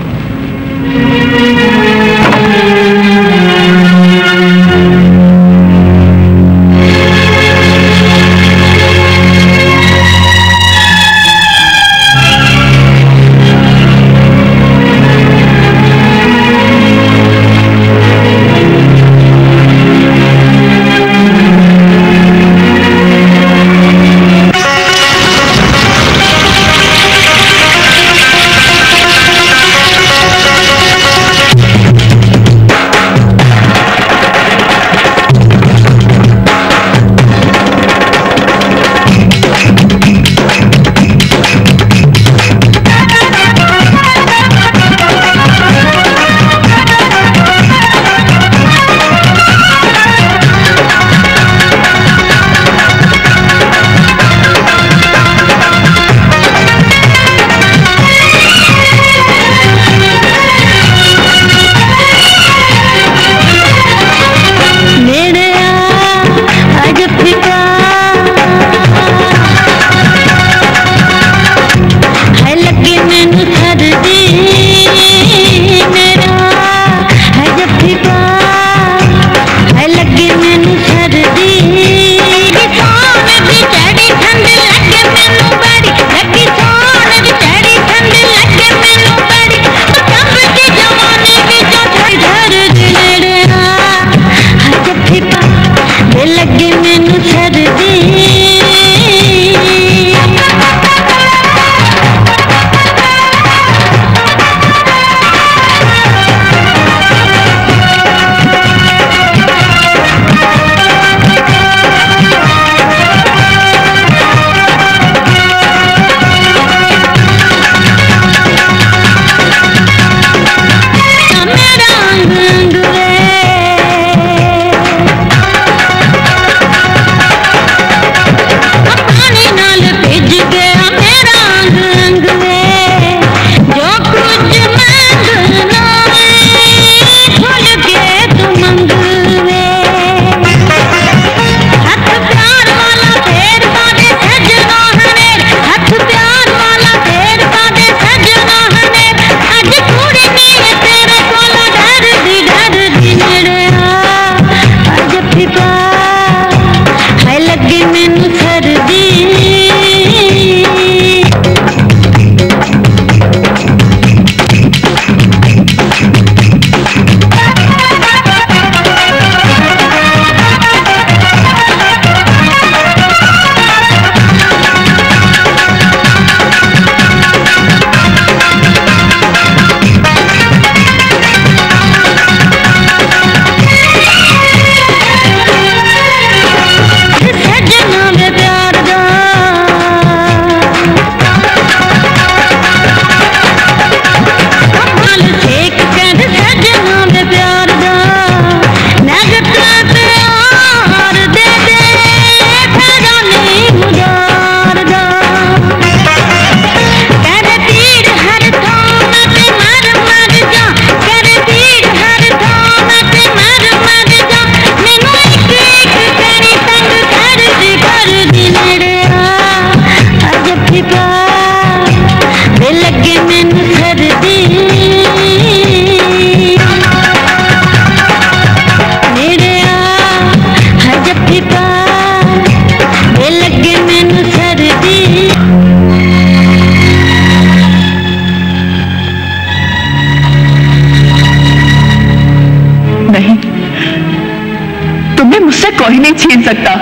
कोई नहीं छीन सकता,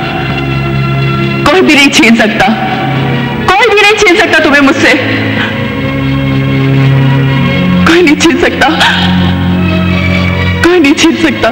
कोई भी नहीं छीन सकता, कोई भी नहीं छीन सकता तुम्हें मुझसे, कोई नहीं छीन सकता, कोई नहीं छीन सकता।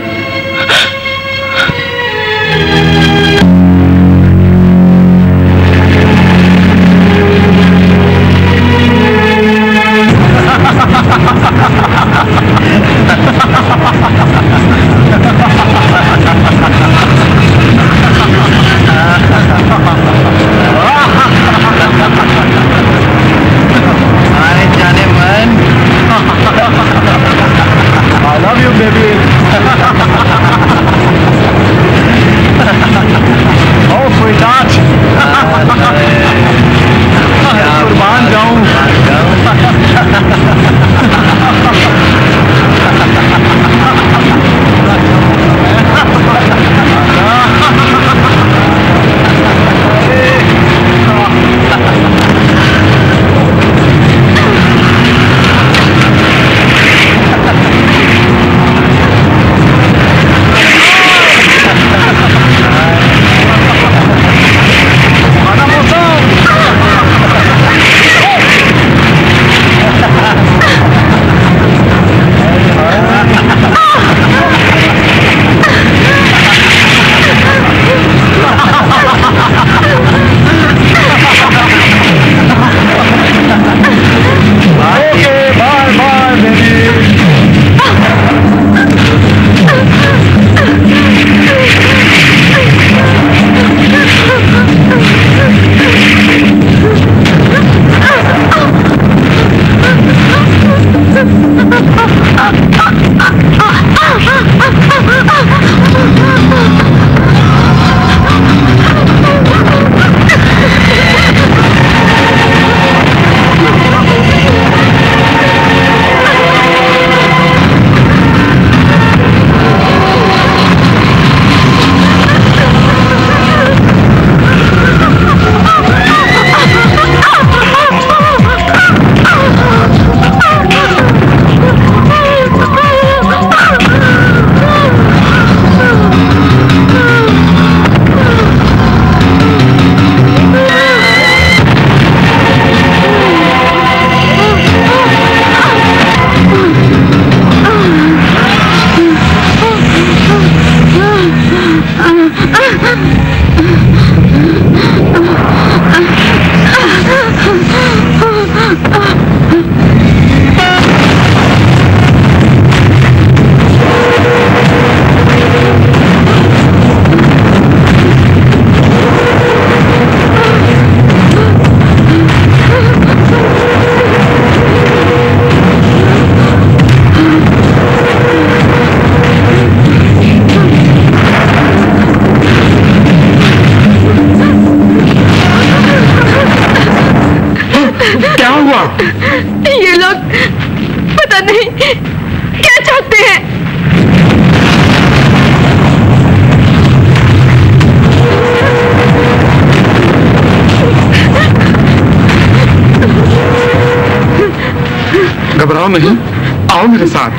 घबराओ नहीं, आओ मेरे साथ।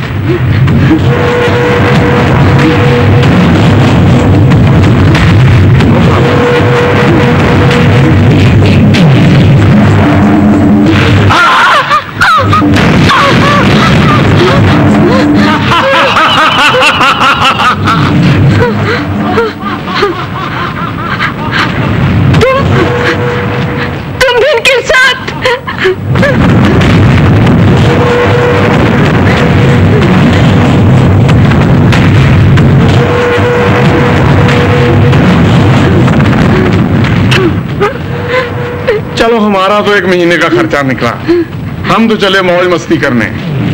तुम भी इनके साथ। चलो, हमारा तो 1 महीने का खर्चा निकला, हम तो चले मौज मस्ती करने।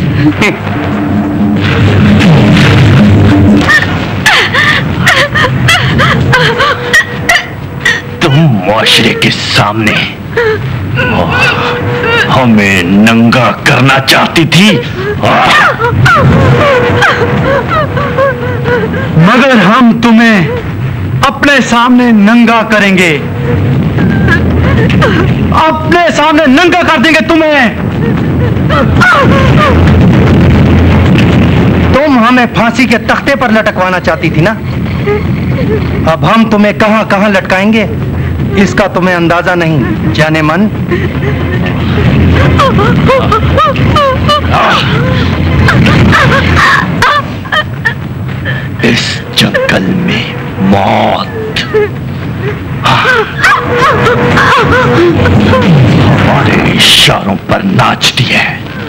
तुम मुआशरे के सामने हमें नंगा करना चाहती थी, मगर हम तुम्हें अपने सामने नंगा करेंगे, अपने सामने नंगा कर देंगे तुम्हें। तुम हमें फांसी के तख्ते पर लटकवाना चाहती थी ना, अब हम तुम्हें कहां कहां लटकाएंगे इसका तुम्हें अंदाजा नहीं, जाने मन। इस जंगल में मौत हमारे इशारों पर नाचती है।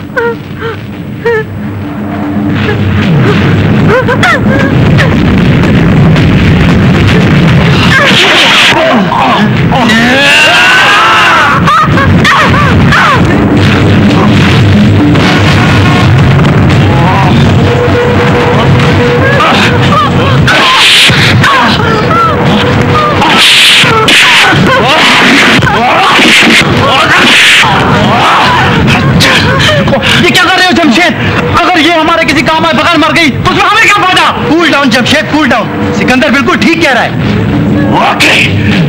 ये क्या कर रहे हो जमशेद? अगर ये हमारे किसी काम में बगैर मर गई तो उसमें हमें क्या फायदा? Cool down Jamshed, cool down. Sikandar बिल्कुल ठीक कह रहा है। वाकई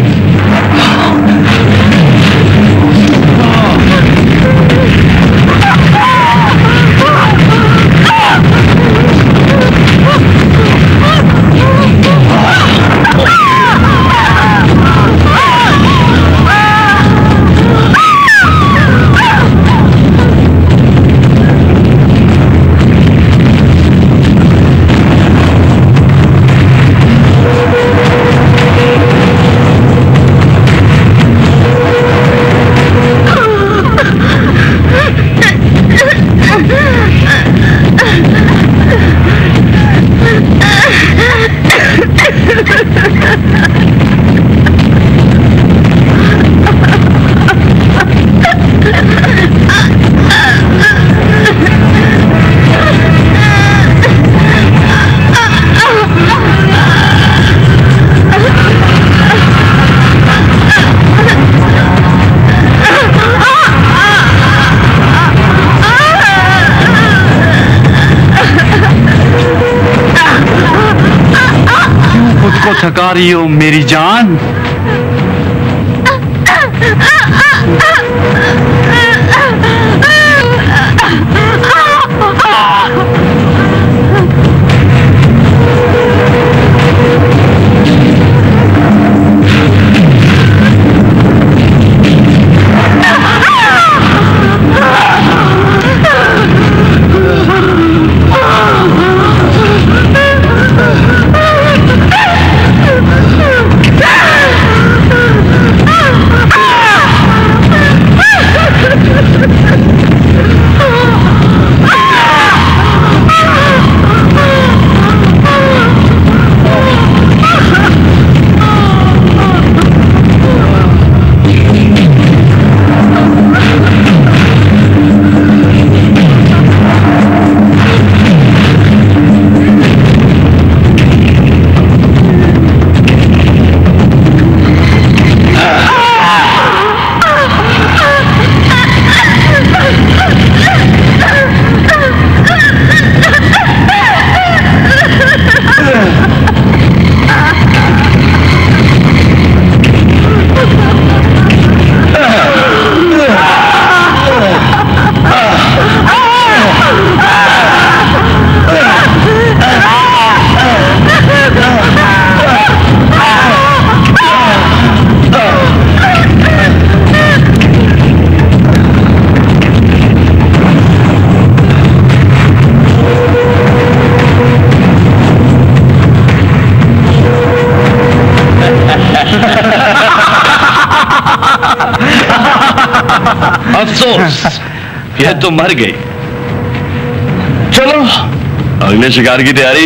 थका रही हो मेरी जान? अफसोस, ये तो मर गई। चलो अगले शिकार की तैयारी।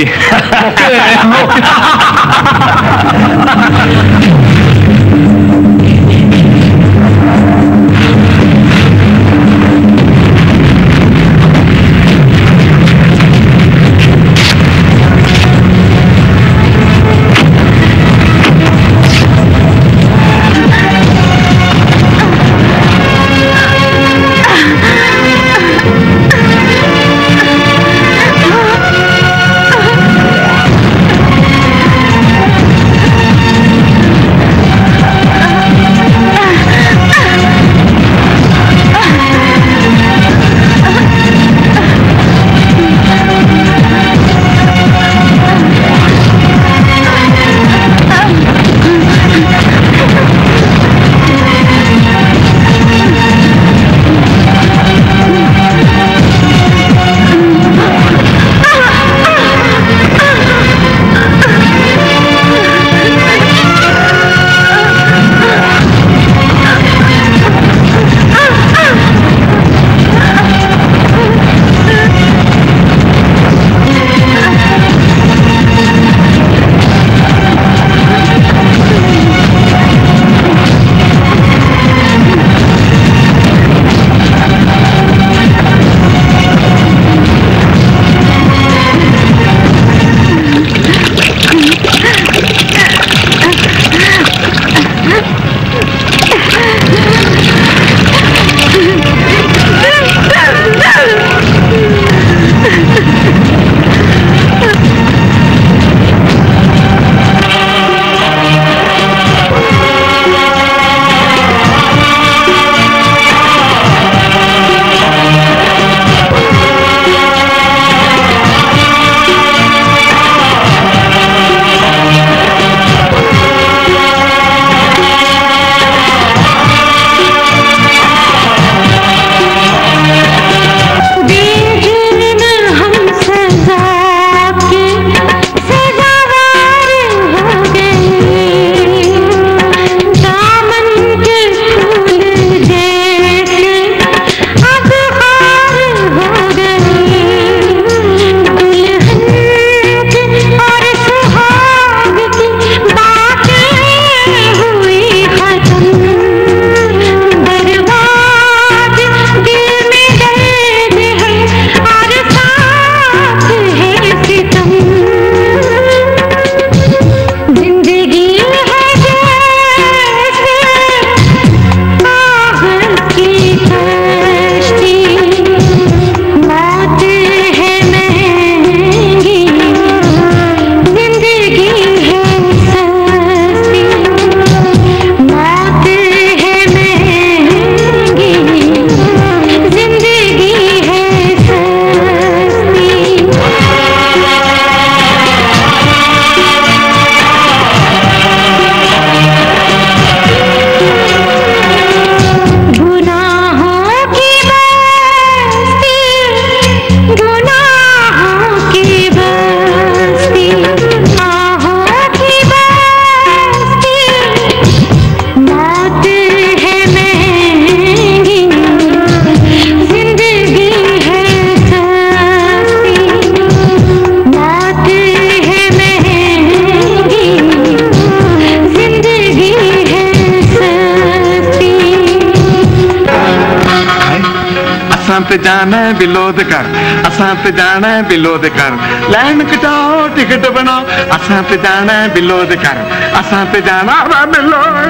ते जाना है बिलोद कर, असां ते जाना है बिलोद कर, लाइन कटाओ टिकट बनाओ, असां ते जाना है बिलोद कर, असां ते जाना है बिलोद।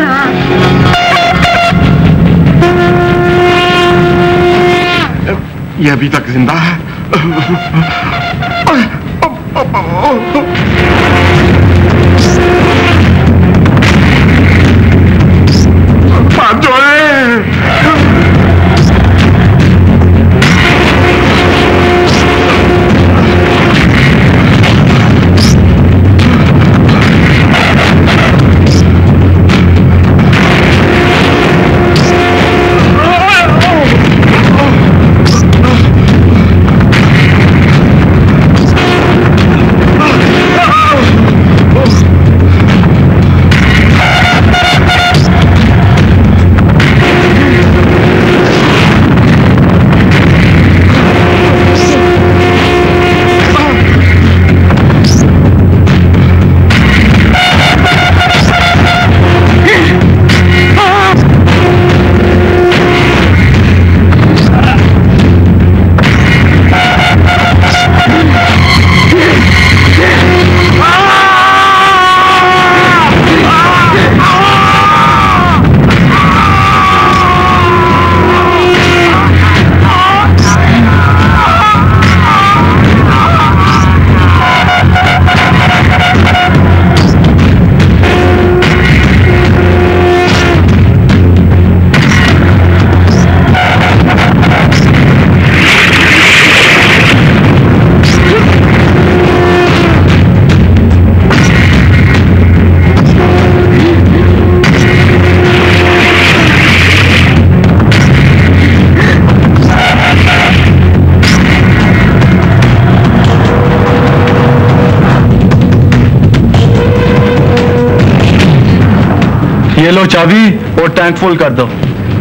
ये अभी तक जिंदा है। ये लो चाबी और टैंक फुल कर दो।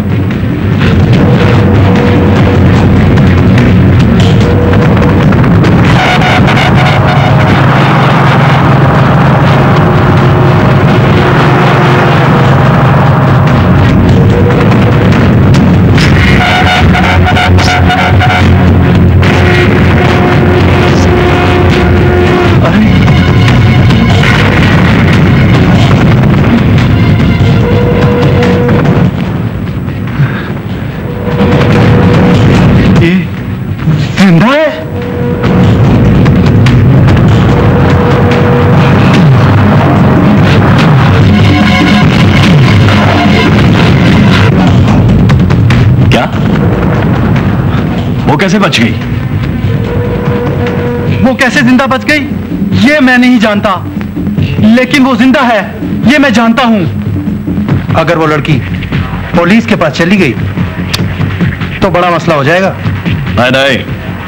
जिंदा है? क्या? वो कैसे बच गई? वो कैसे जिंदा बच गई ये मैं नहीं जानता, लेकिन वो जिंदा है ये मैं जानता हूं। अगर वो लड़की पुलिस के पास चली गई तो बड़ा मसला हो जाएगा। नहीं,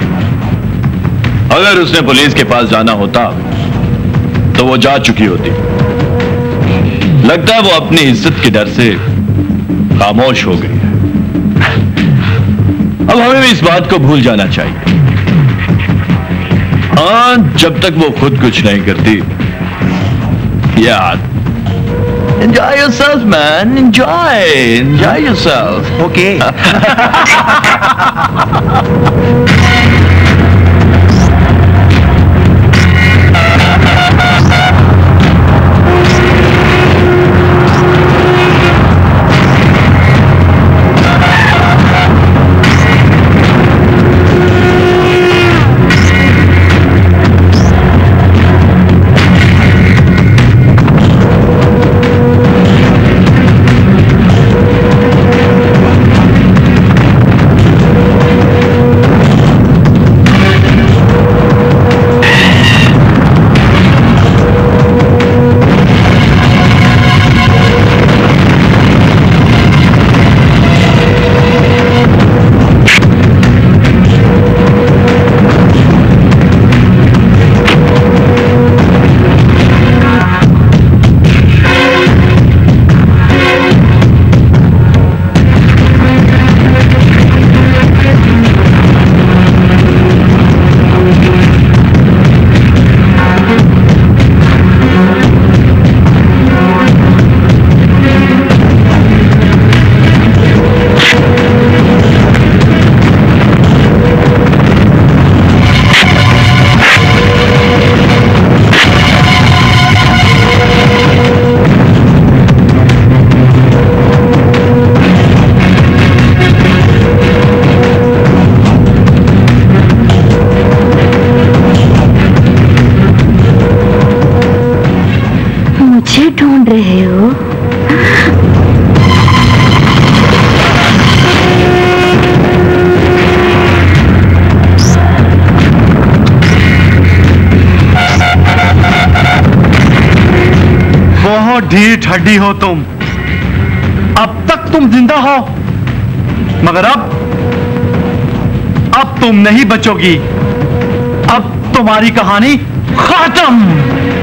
अगर उसने पुलिस के पास जाना होता तो वो जा चुकी होती। लगता है वो अपनी इज्जत के डर से खामोश हो गई है। अब हमें भी इस बात को भूल जाना चाहिए। हाँ, जब तक वो खुद कुछ नहीं करती। यार, enjoy yourself, man. Enjoy yourself. Okay. ढूंढ रहे हो? बहुत ढीठ हड्डी हो तुम। अब तक तुम जिंदा हो, मगर अब तुम नहीं बचोगी। अब तुम्हारी कहानी खत्म।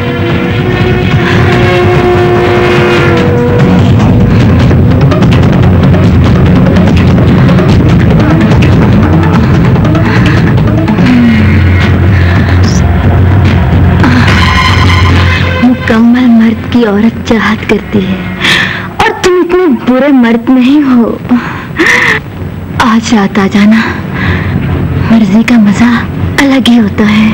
मुकम्मल मर्द की औरत चाहत करती है और तुम इतने बुरे मर्द नहीं हो। आज रात आ जाना, मर्जी का मजा अलग ही होता है।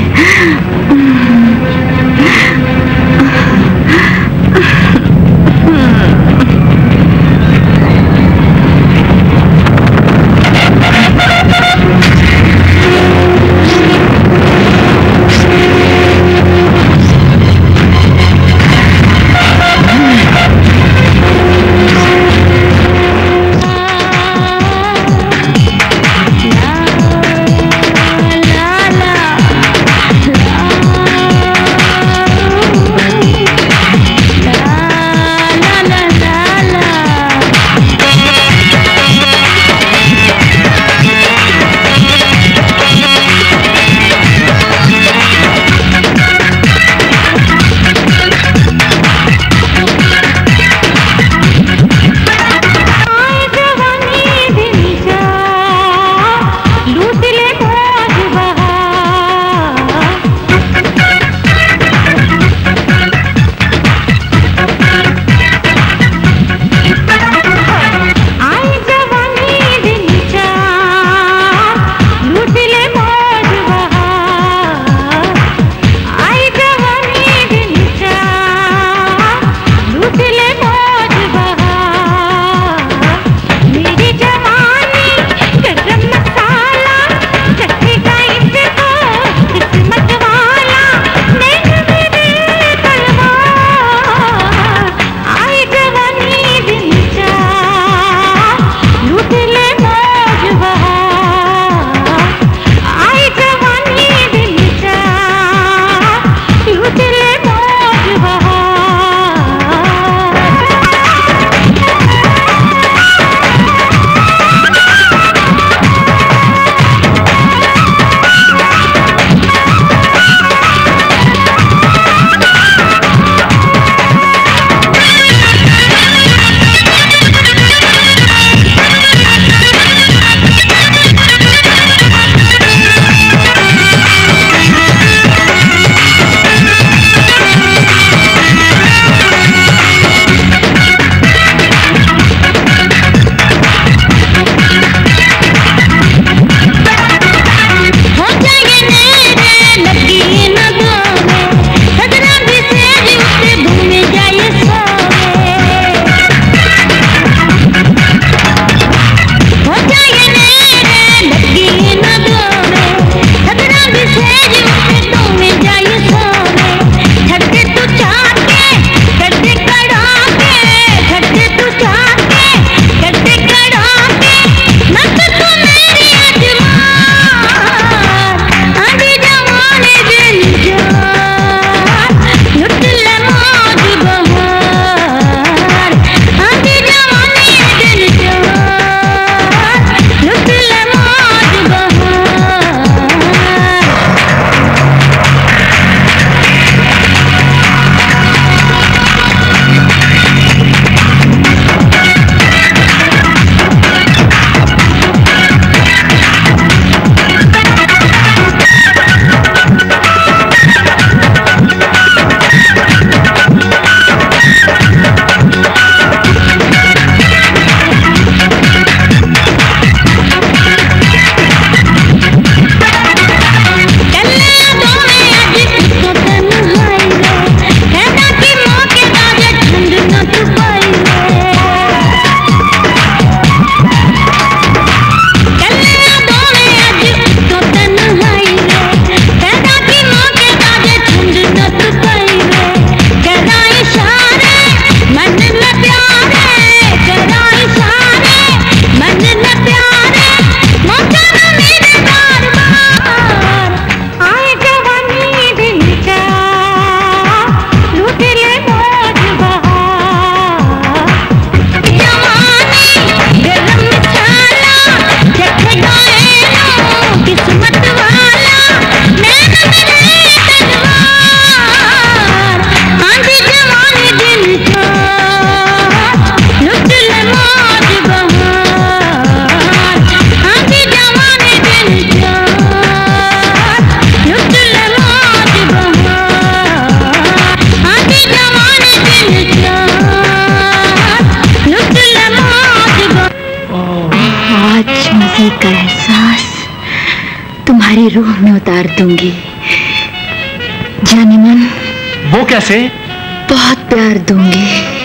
तुम्हारी रूह में उतार दूंगी। जाने मन। वो कैसे? बहुत प्यार दूंगी।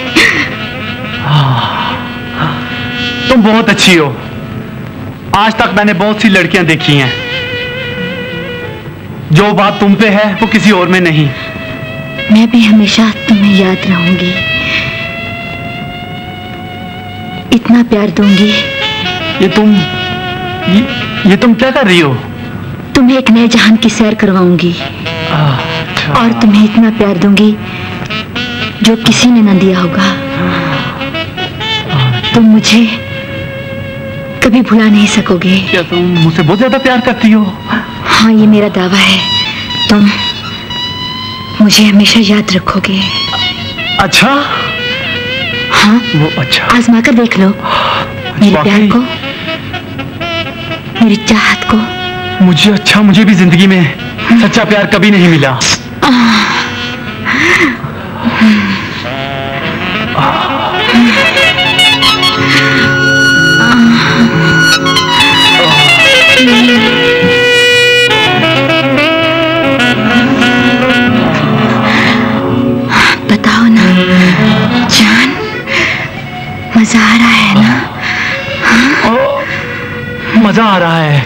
तुम बहुत अच्छी हो। आज तक मैंने बहुत सी लड़कियां देखी हैं, जो बात तुम पे है वो किसी और में नहीं। मैं भी हमेशा तुम्हें याद रहूंगी। इतना प्यार दूंगी। ये तुम क्या कर रही हो? तुम्हें एक नए जहान की सैर करवाऊंगी। और तुम्हें इतना प्यार दूंगी जो किसी ने न दिया होगा। तुम मुझे कभी भुला नहीं सकोगे। क्या तुम मुझसे बहुत ज्यादा प्यार करती हो? हाँ, ये मेरा दावा है। तुम मुझे हमेशा याद रखोगे। अच्छा? हाँ, वो अच्छा। आजमा कर देख लो मेरे प्यार को, मेरी चाहत को। मुझे भी जिंदगी में सच्चा प्यार कभी नहीं मिला। बताओ ना जान, मजा आ रहा है ना? मजा आ रहा है।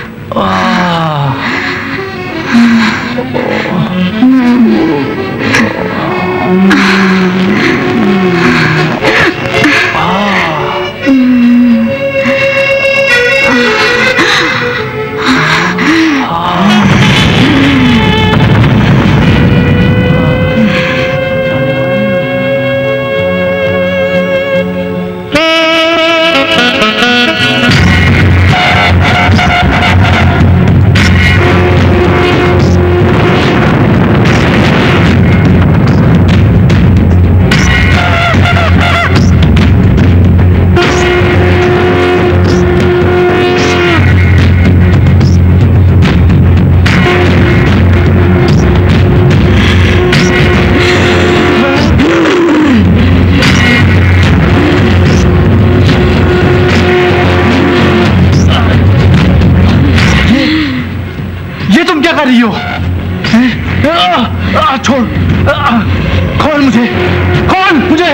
छोड़, खोल मुझे, खोल मुझे,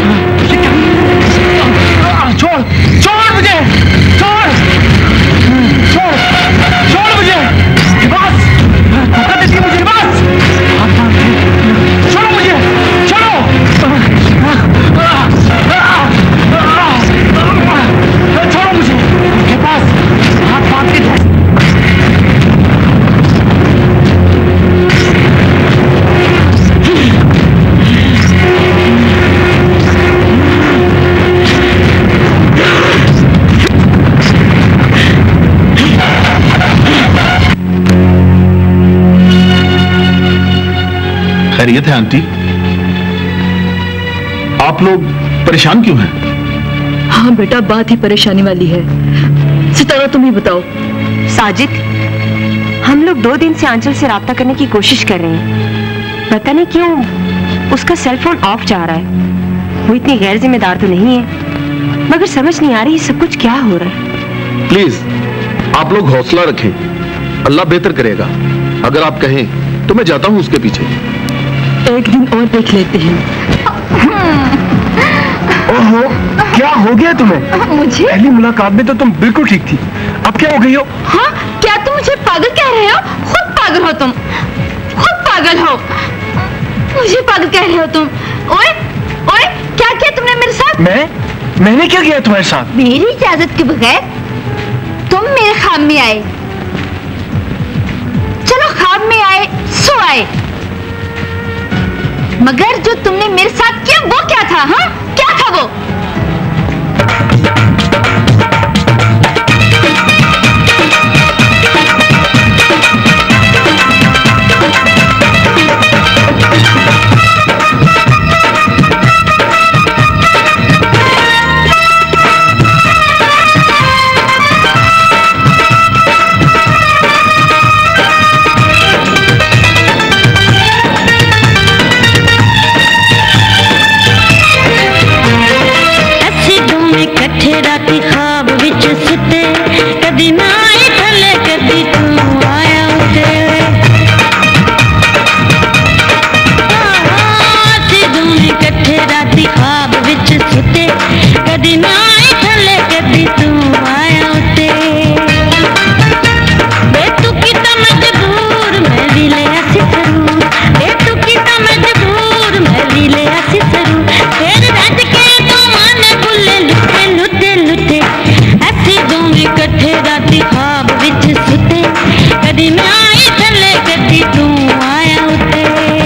छोड़, छोड़ मुझे, छोड़, छोड़, छोड़ मुझे, बस, धोखा देती मुझे, बस, छोड़ो मुझे, छोड़ो, छोड़ो मुझे, के पास हाथ बांध के दो। खैरियत है आंटी? आप लोग परेशान क्यों हैं? हाँ बेटा, बात ही परेशानी वाली है। सितारा तुम ही बताओ। साजिद, हम लोग 2 दिन से आंचल से राब्ता करने की कोशिश कर रहे हैं। पता नहीं क्यों उसका सेलफोन ऑफ जा रहा है। वो इतनी गैर जिम्मेदार तो नहीं है, मगर समझ नहीं आ रही सब कुछ क्या हो रहा है। प्लीज आप लोग हौसला रखें, अल्लाह बेहतर करेगा। अगर आप कहें तो मैं जाता हूं उसके पीछे। एक दिन और देख लेते हैं। ओहो, क्या हो गया तुम्हें? मुझे? पहली मुलाकात में तो तुम बिल्कुल ठीक थी, अब क्या हो गई हो? हाँ, क्या तुम मुझे पागल कह रहे हो? खुद पागल हो तुम, खुद पागल हो। मुझे पागल कह रहे हो तुम? ओए, ओए, क्या किया तुमने मेरे साथ? मैंने क्या किया तुम्हारे साथ? मेरी इजाजत के बगैर तुम मेरे ख्वाब में आए। चलो ख्वाब में आए, सो आए, मगर जो तुमने मेरे साथ किया वो क्या था? हाँ, क्या था वो? कदी मैं आई थले कदी तू आया उते वे तू किता मजबूर मैं भी ले आसी जरूर वे तू किता मजबूर मैं भी ले आसी जरूर फिर रज के तू माने बुले लुटे लुटे लुटे ऐसी दोवें कट्ठे राती ख्वाब विच सुते कदी मैं आई थले कदी तू आया उते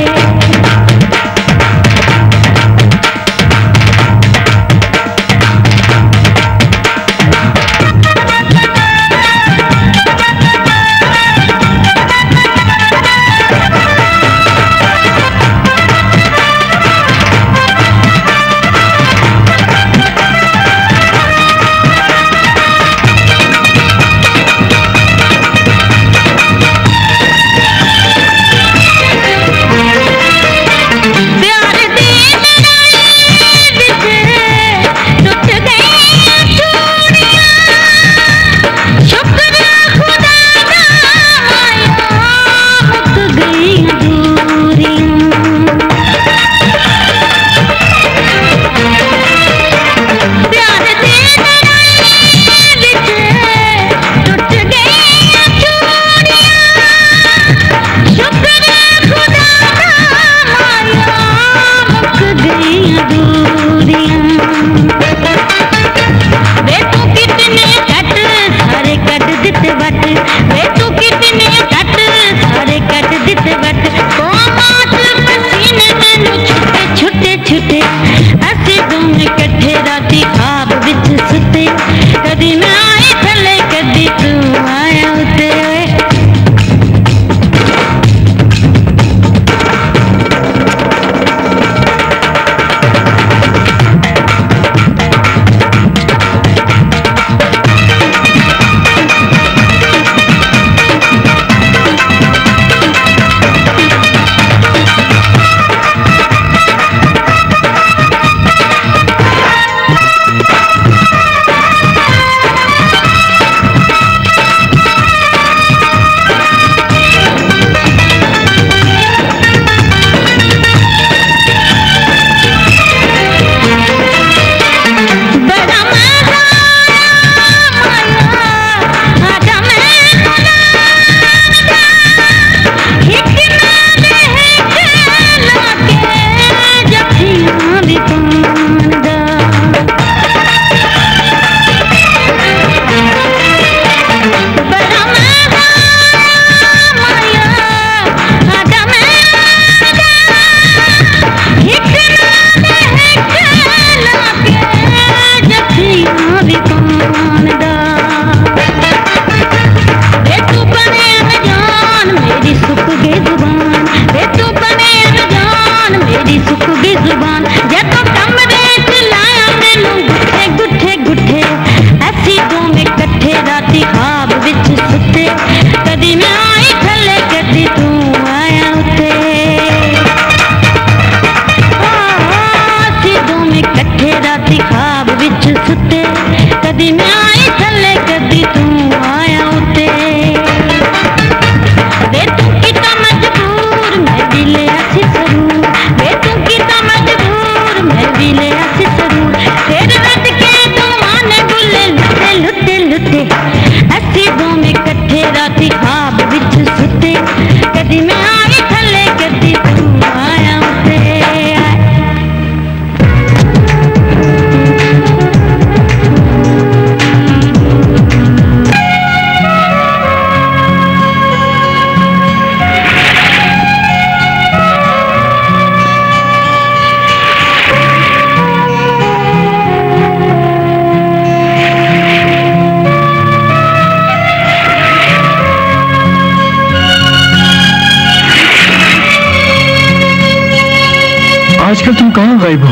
आजकल तुम कहाँ गायब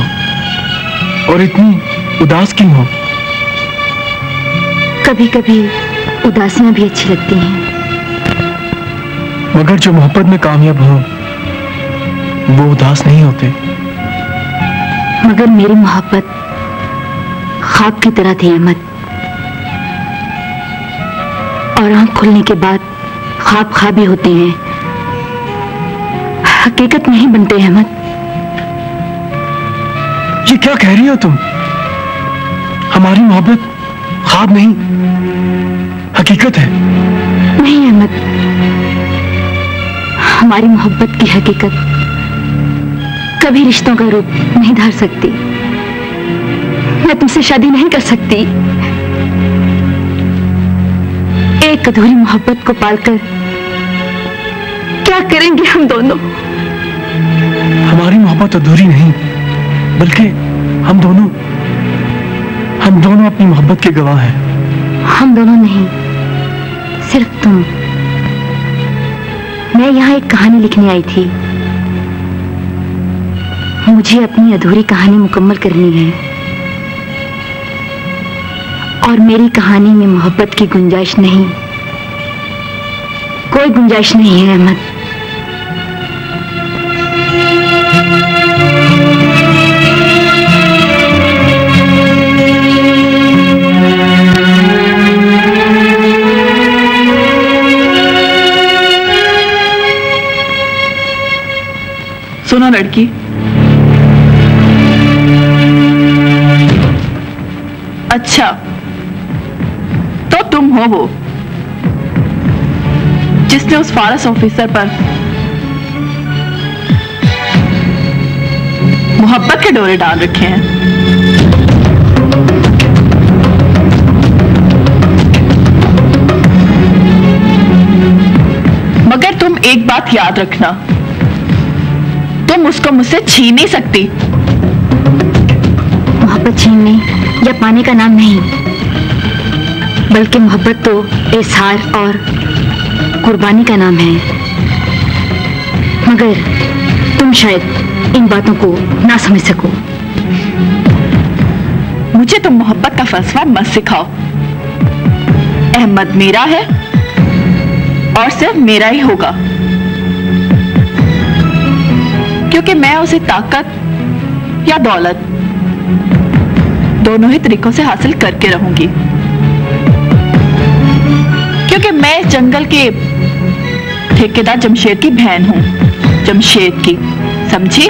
हो और इतनी उदास क्यों हो? कभी कभी उदासियां भी अच्छी लगती हैं। मगर जो मोहब्बत में कामयाब हो वो उदास नहीं होते। मगर मेरी मोहब्बत ख्वाब की तरह थी अहमद, और आंख खुलने के बाद ख्वाब ख्वाब ही होते हैं, हकीकत नहीं बनते अहमद। ये क्या कह रही हो तुम? हमारी मोहब्बत ख्वाब नहीं, हकीकत है। नहीं अहमद, हमारी मोहब्बत की हकीकत कभी रिश्तों का रूप नहीं धार सकती। मैं तुमसे शादी नहीं कर सकती। एक अधूरी मोहब्बत को पालकर क्या करेंगे हम दोनों? हमारी मोहब्बत अधूरी नहीं, बल्कि हम दोनों अपनी मोहब्बत के गवाह हैं। हम दोनों नहीं, सिर्फ तुम। मैं यहाँ एक कहानी लिखने आई थी। मुझे अपनी अधूरी कहानी मुकम्मल करनी है और मेरी कहानी में मोहब्बत की गुंजाइश नहीं, कोई गुंजाइश नहीं है अहमद। सुनो लड़की, अच्छा तो तुम हो वो जिसने उस फॉरेस्ट ऑफिसर पर मोहब्बत के डोरे डाल रखे हैं। मगर तुम एक बात याद रखना, तुम उसको मुझसे छीन नहीं सकती। मोहब्बत छीनने या पाने का नाम नहीं, बल्कि मोहब्बत तो इजहार और कुर्बानी का नाम है। मगर तुम शायद इन बातों को ना समझ सको। मुझे तुम मोहब्बत का फलसफा मत सिखाओ। अहमद मेरा है और सिर्फ मेरा ही होगा, क्योंकि मैं उसे ताकत या दौलत दोनों ही तरीकों से हासिल करके रहूंगी। क्योंकि मैं इस जंगल के ठेकेदार जमशेद की बहन हूं, जमशेद की, समझी?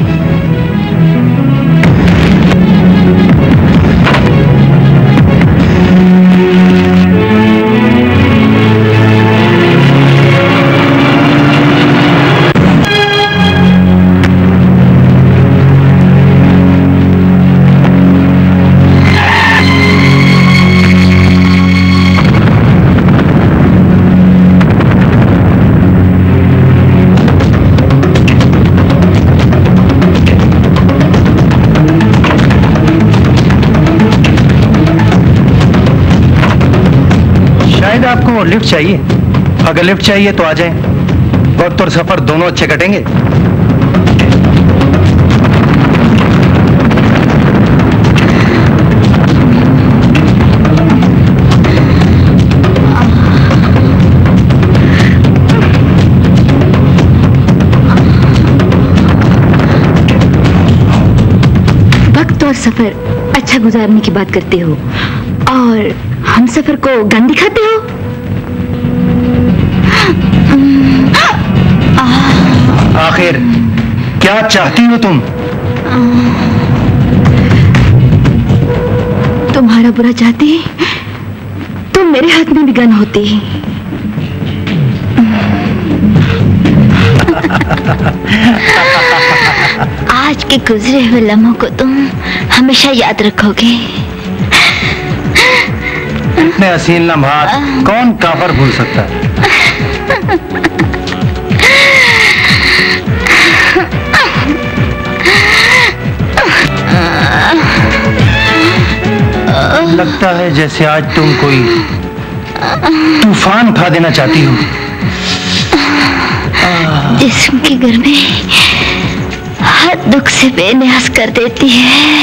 आपको लिफ्ट चाहिए? अगर लिफ्ट चाहिए तो आ जाएं। वक्त और सफर दोनों अच्छे कटेंगे। वक्त और सफर अच्छा गुजारने की बात करते हो और हम सफर को गन दिखाते हो। आखिर क्या चाहती हो तुम? तुम्हारा बुरा चाहती तो मेरे हाथ में भी गन होती। आज के गुजरे हुए लम्हों को तुम हमेशा याद रखोगे। इतने हसीन लम्हात कौन काफर भूल सकता है? लगता है जैसे आज तुम कोई तूफान उठा देना चाहती हो। जिस्म की गर्मी हर दुख से बेनियाज कर देती है।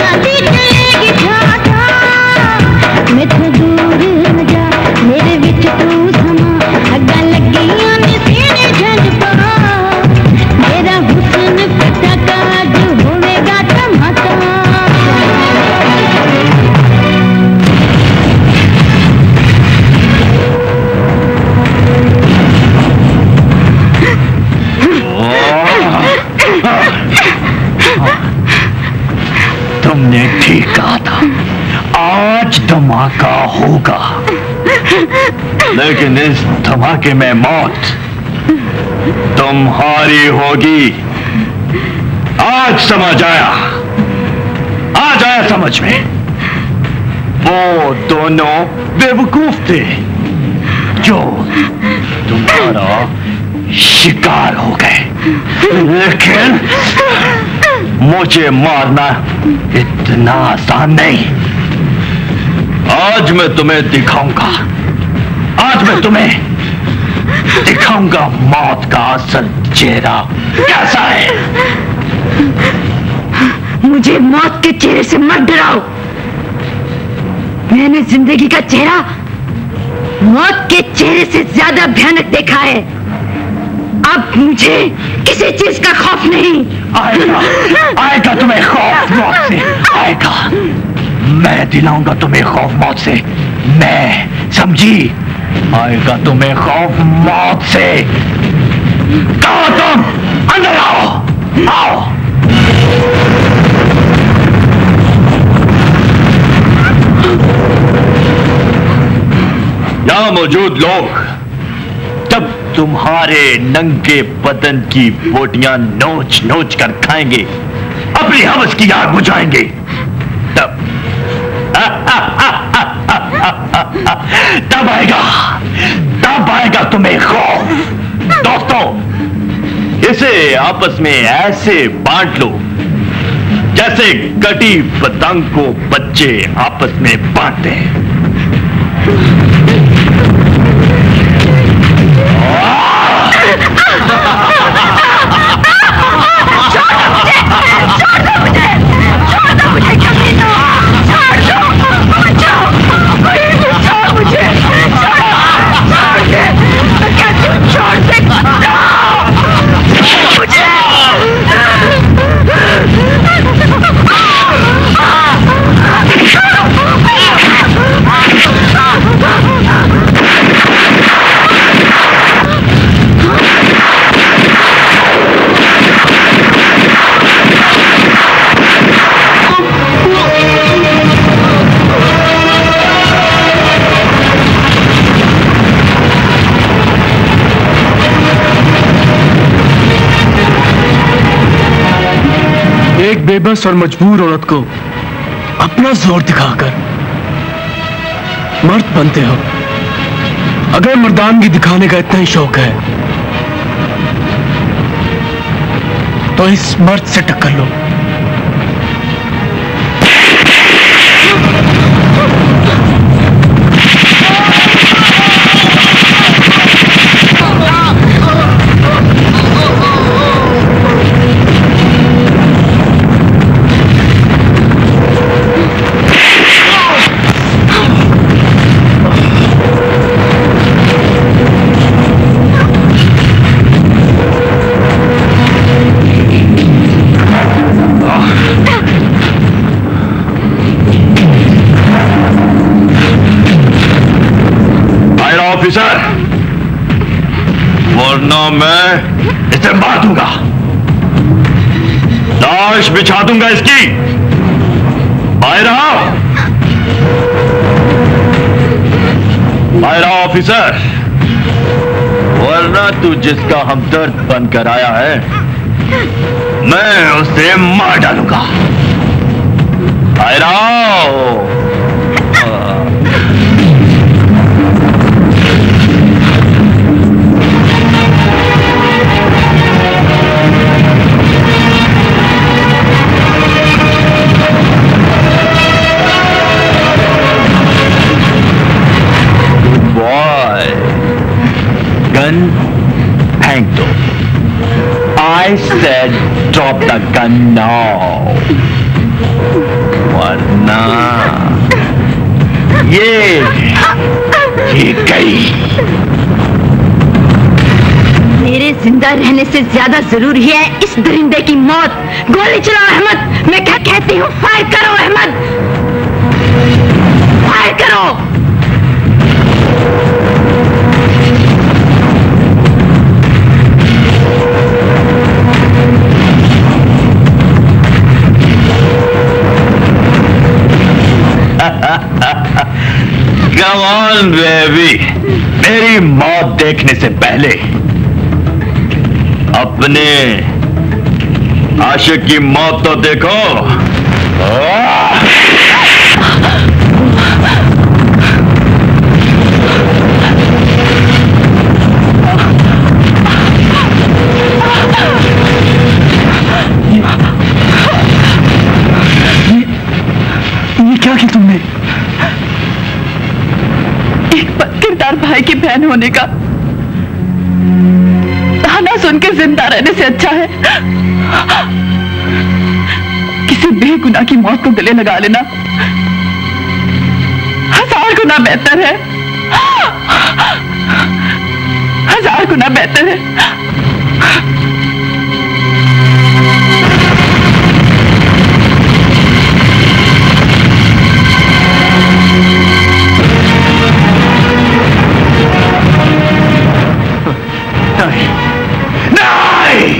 नाती चलेगी ठाठा मैथों दूर न जा मेरे विच तू समा अग्गा लगियां ने सीने झंड पा मेरा हुस्न पिता काज होवेगा धमाका तुमने ठीक कहा था, आज धमाका होगा, लेकिन इस धमाके में मौत तुम्हारी होगी। आज समझ आया, आज आया समझ में। वो दोनों बेवकूफ थे जो तुम्हारा शिकार हो गए, लेकिन मुझे मारना इतना आसान नहीं। आज मैं तुम्हें दिखाऊंगा, आज मैं तुम्हें दिखाऊंगा मौत का असल चेहरा कैसा है। मुझे मौत के चेहरे से मत डराओ। मैंने जिंदगी का चेहरा मौत के चेहरे से ज्यादा भयानक देखा है। अब मुझे किसी चीज का खौफ नहीं। आएगा, आएगा तुम्हें खौफ मौत से, आएगा। मैं दिलाऊंगा तुम्हें खौफ मौत से, मैं, समझी? आएगा तुम्हें खौफ मौत से। कहो तुम, अंदर आओ, आओ। यहां मौजूद लोग जब तुम्हारे नंगे बदन की बोटियां नोच नोच कर खाएंगे, अपनी हवस की आग बुझाएंगे, तब तब आएगा तुम्हें खौफ। दोस्तों, इसे आपस में ऐसे बांट लो जैसे कटी पतंग को बच्चे आपस में बांटते हैं। एक बेबस और मजबूर औरत को अपना जोर दिखाकर मर्द बनते हो। अगर मर्दानगी दिखाने का इतना ही शौक है तो इस मर्द से टक्कर लो। ऑफिसर, वरना मैं इसे मार दूंगा, लाश बिछा दूंगा इसकी। बाहर आओ, बाहर आओ ऑफिसर, वरना तू जिसका हमदर्द बनकर आया है मैं उसे मार डालूंगा। बाहर आओ। Gun, hang do. I said drop the gun now. वरना ये गई। मेरे जिंदा रहने से ज्यादा जरूरी है इस दरिंदे की मौत। गोली चलाओ अहमद, मैं क्या कहती हूँ, फायर करो अहमद, फायर करो। Come on, baby. मेरी मौत देखने से पहले अपने आशिक की मौत तो देखो। ये क्या किया तुमने? एक किरदार भाई की बहन होने का ताना सुन के जिंदा रहने से अच्छा है किसी बेगुनाह की मौत को गले लगा लेना 1000 गुना बेहतर है, 1000 गुना बेहतर है। नहीं,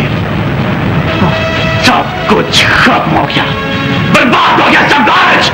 सब कुछ खत्म हो गया, बर्बाद हो गया सब कुछ।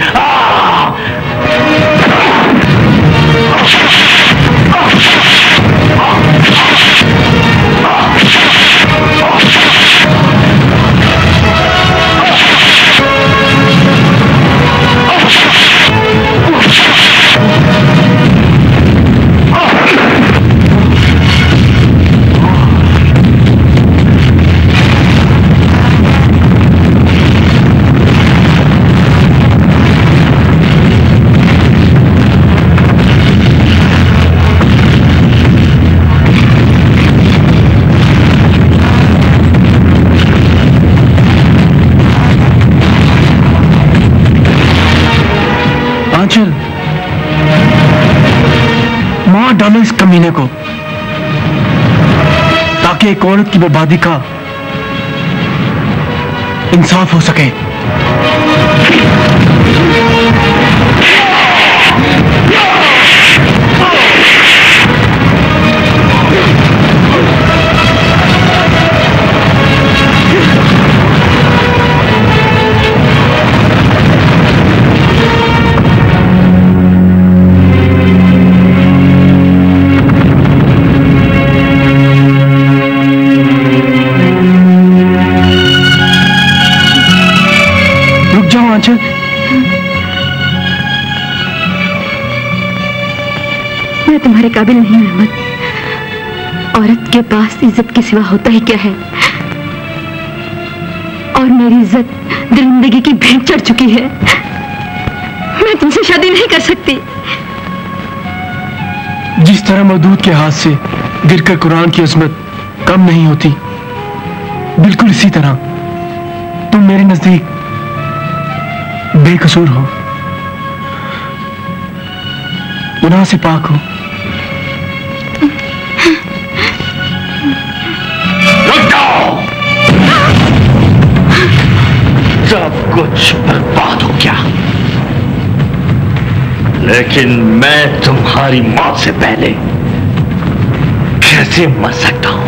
आंचल, मार डालो इस कमीने को ताकि एक औरत की बर्बादी का इंसाफ हो सके। मैं तुम्हारे काबिल नहीं हूं अहमद। औरत के पास इज्जत के सिवा होता ही क्या है, और मेरी इज्जत दरिंदगी की भेंट चढ़ चुकी है। मैं तुमसे शादी नहीं कर सकती। जिस तरह मौदूद के हाथ से गिरकर कुरान की अजमत कम नहीं होती, बिल्कुल इसी तरह तुम मेरे नजदीक बेकसूर हो, गुनाह से पाक हो। रुक जाओ, सब कुछ बर्बाद हो गया, लेकिन मैं तुम्हारी मौत से पहले कैसे मर सकता हूं?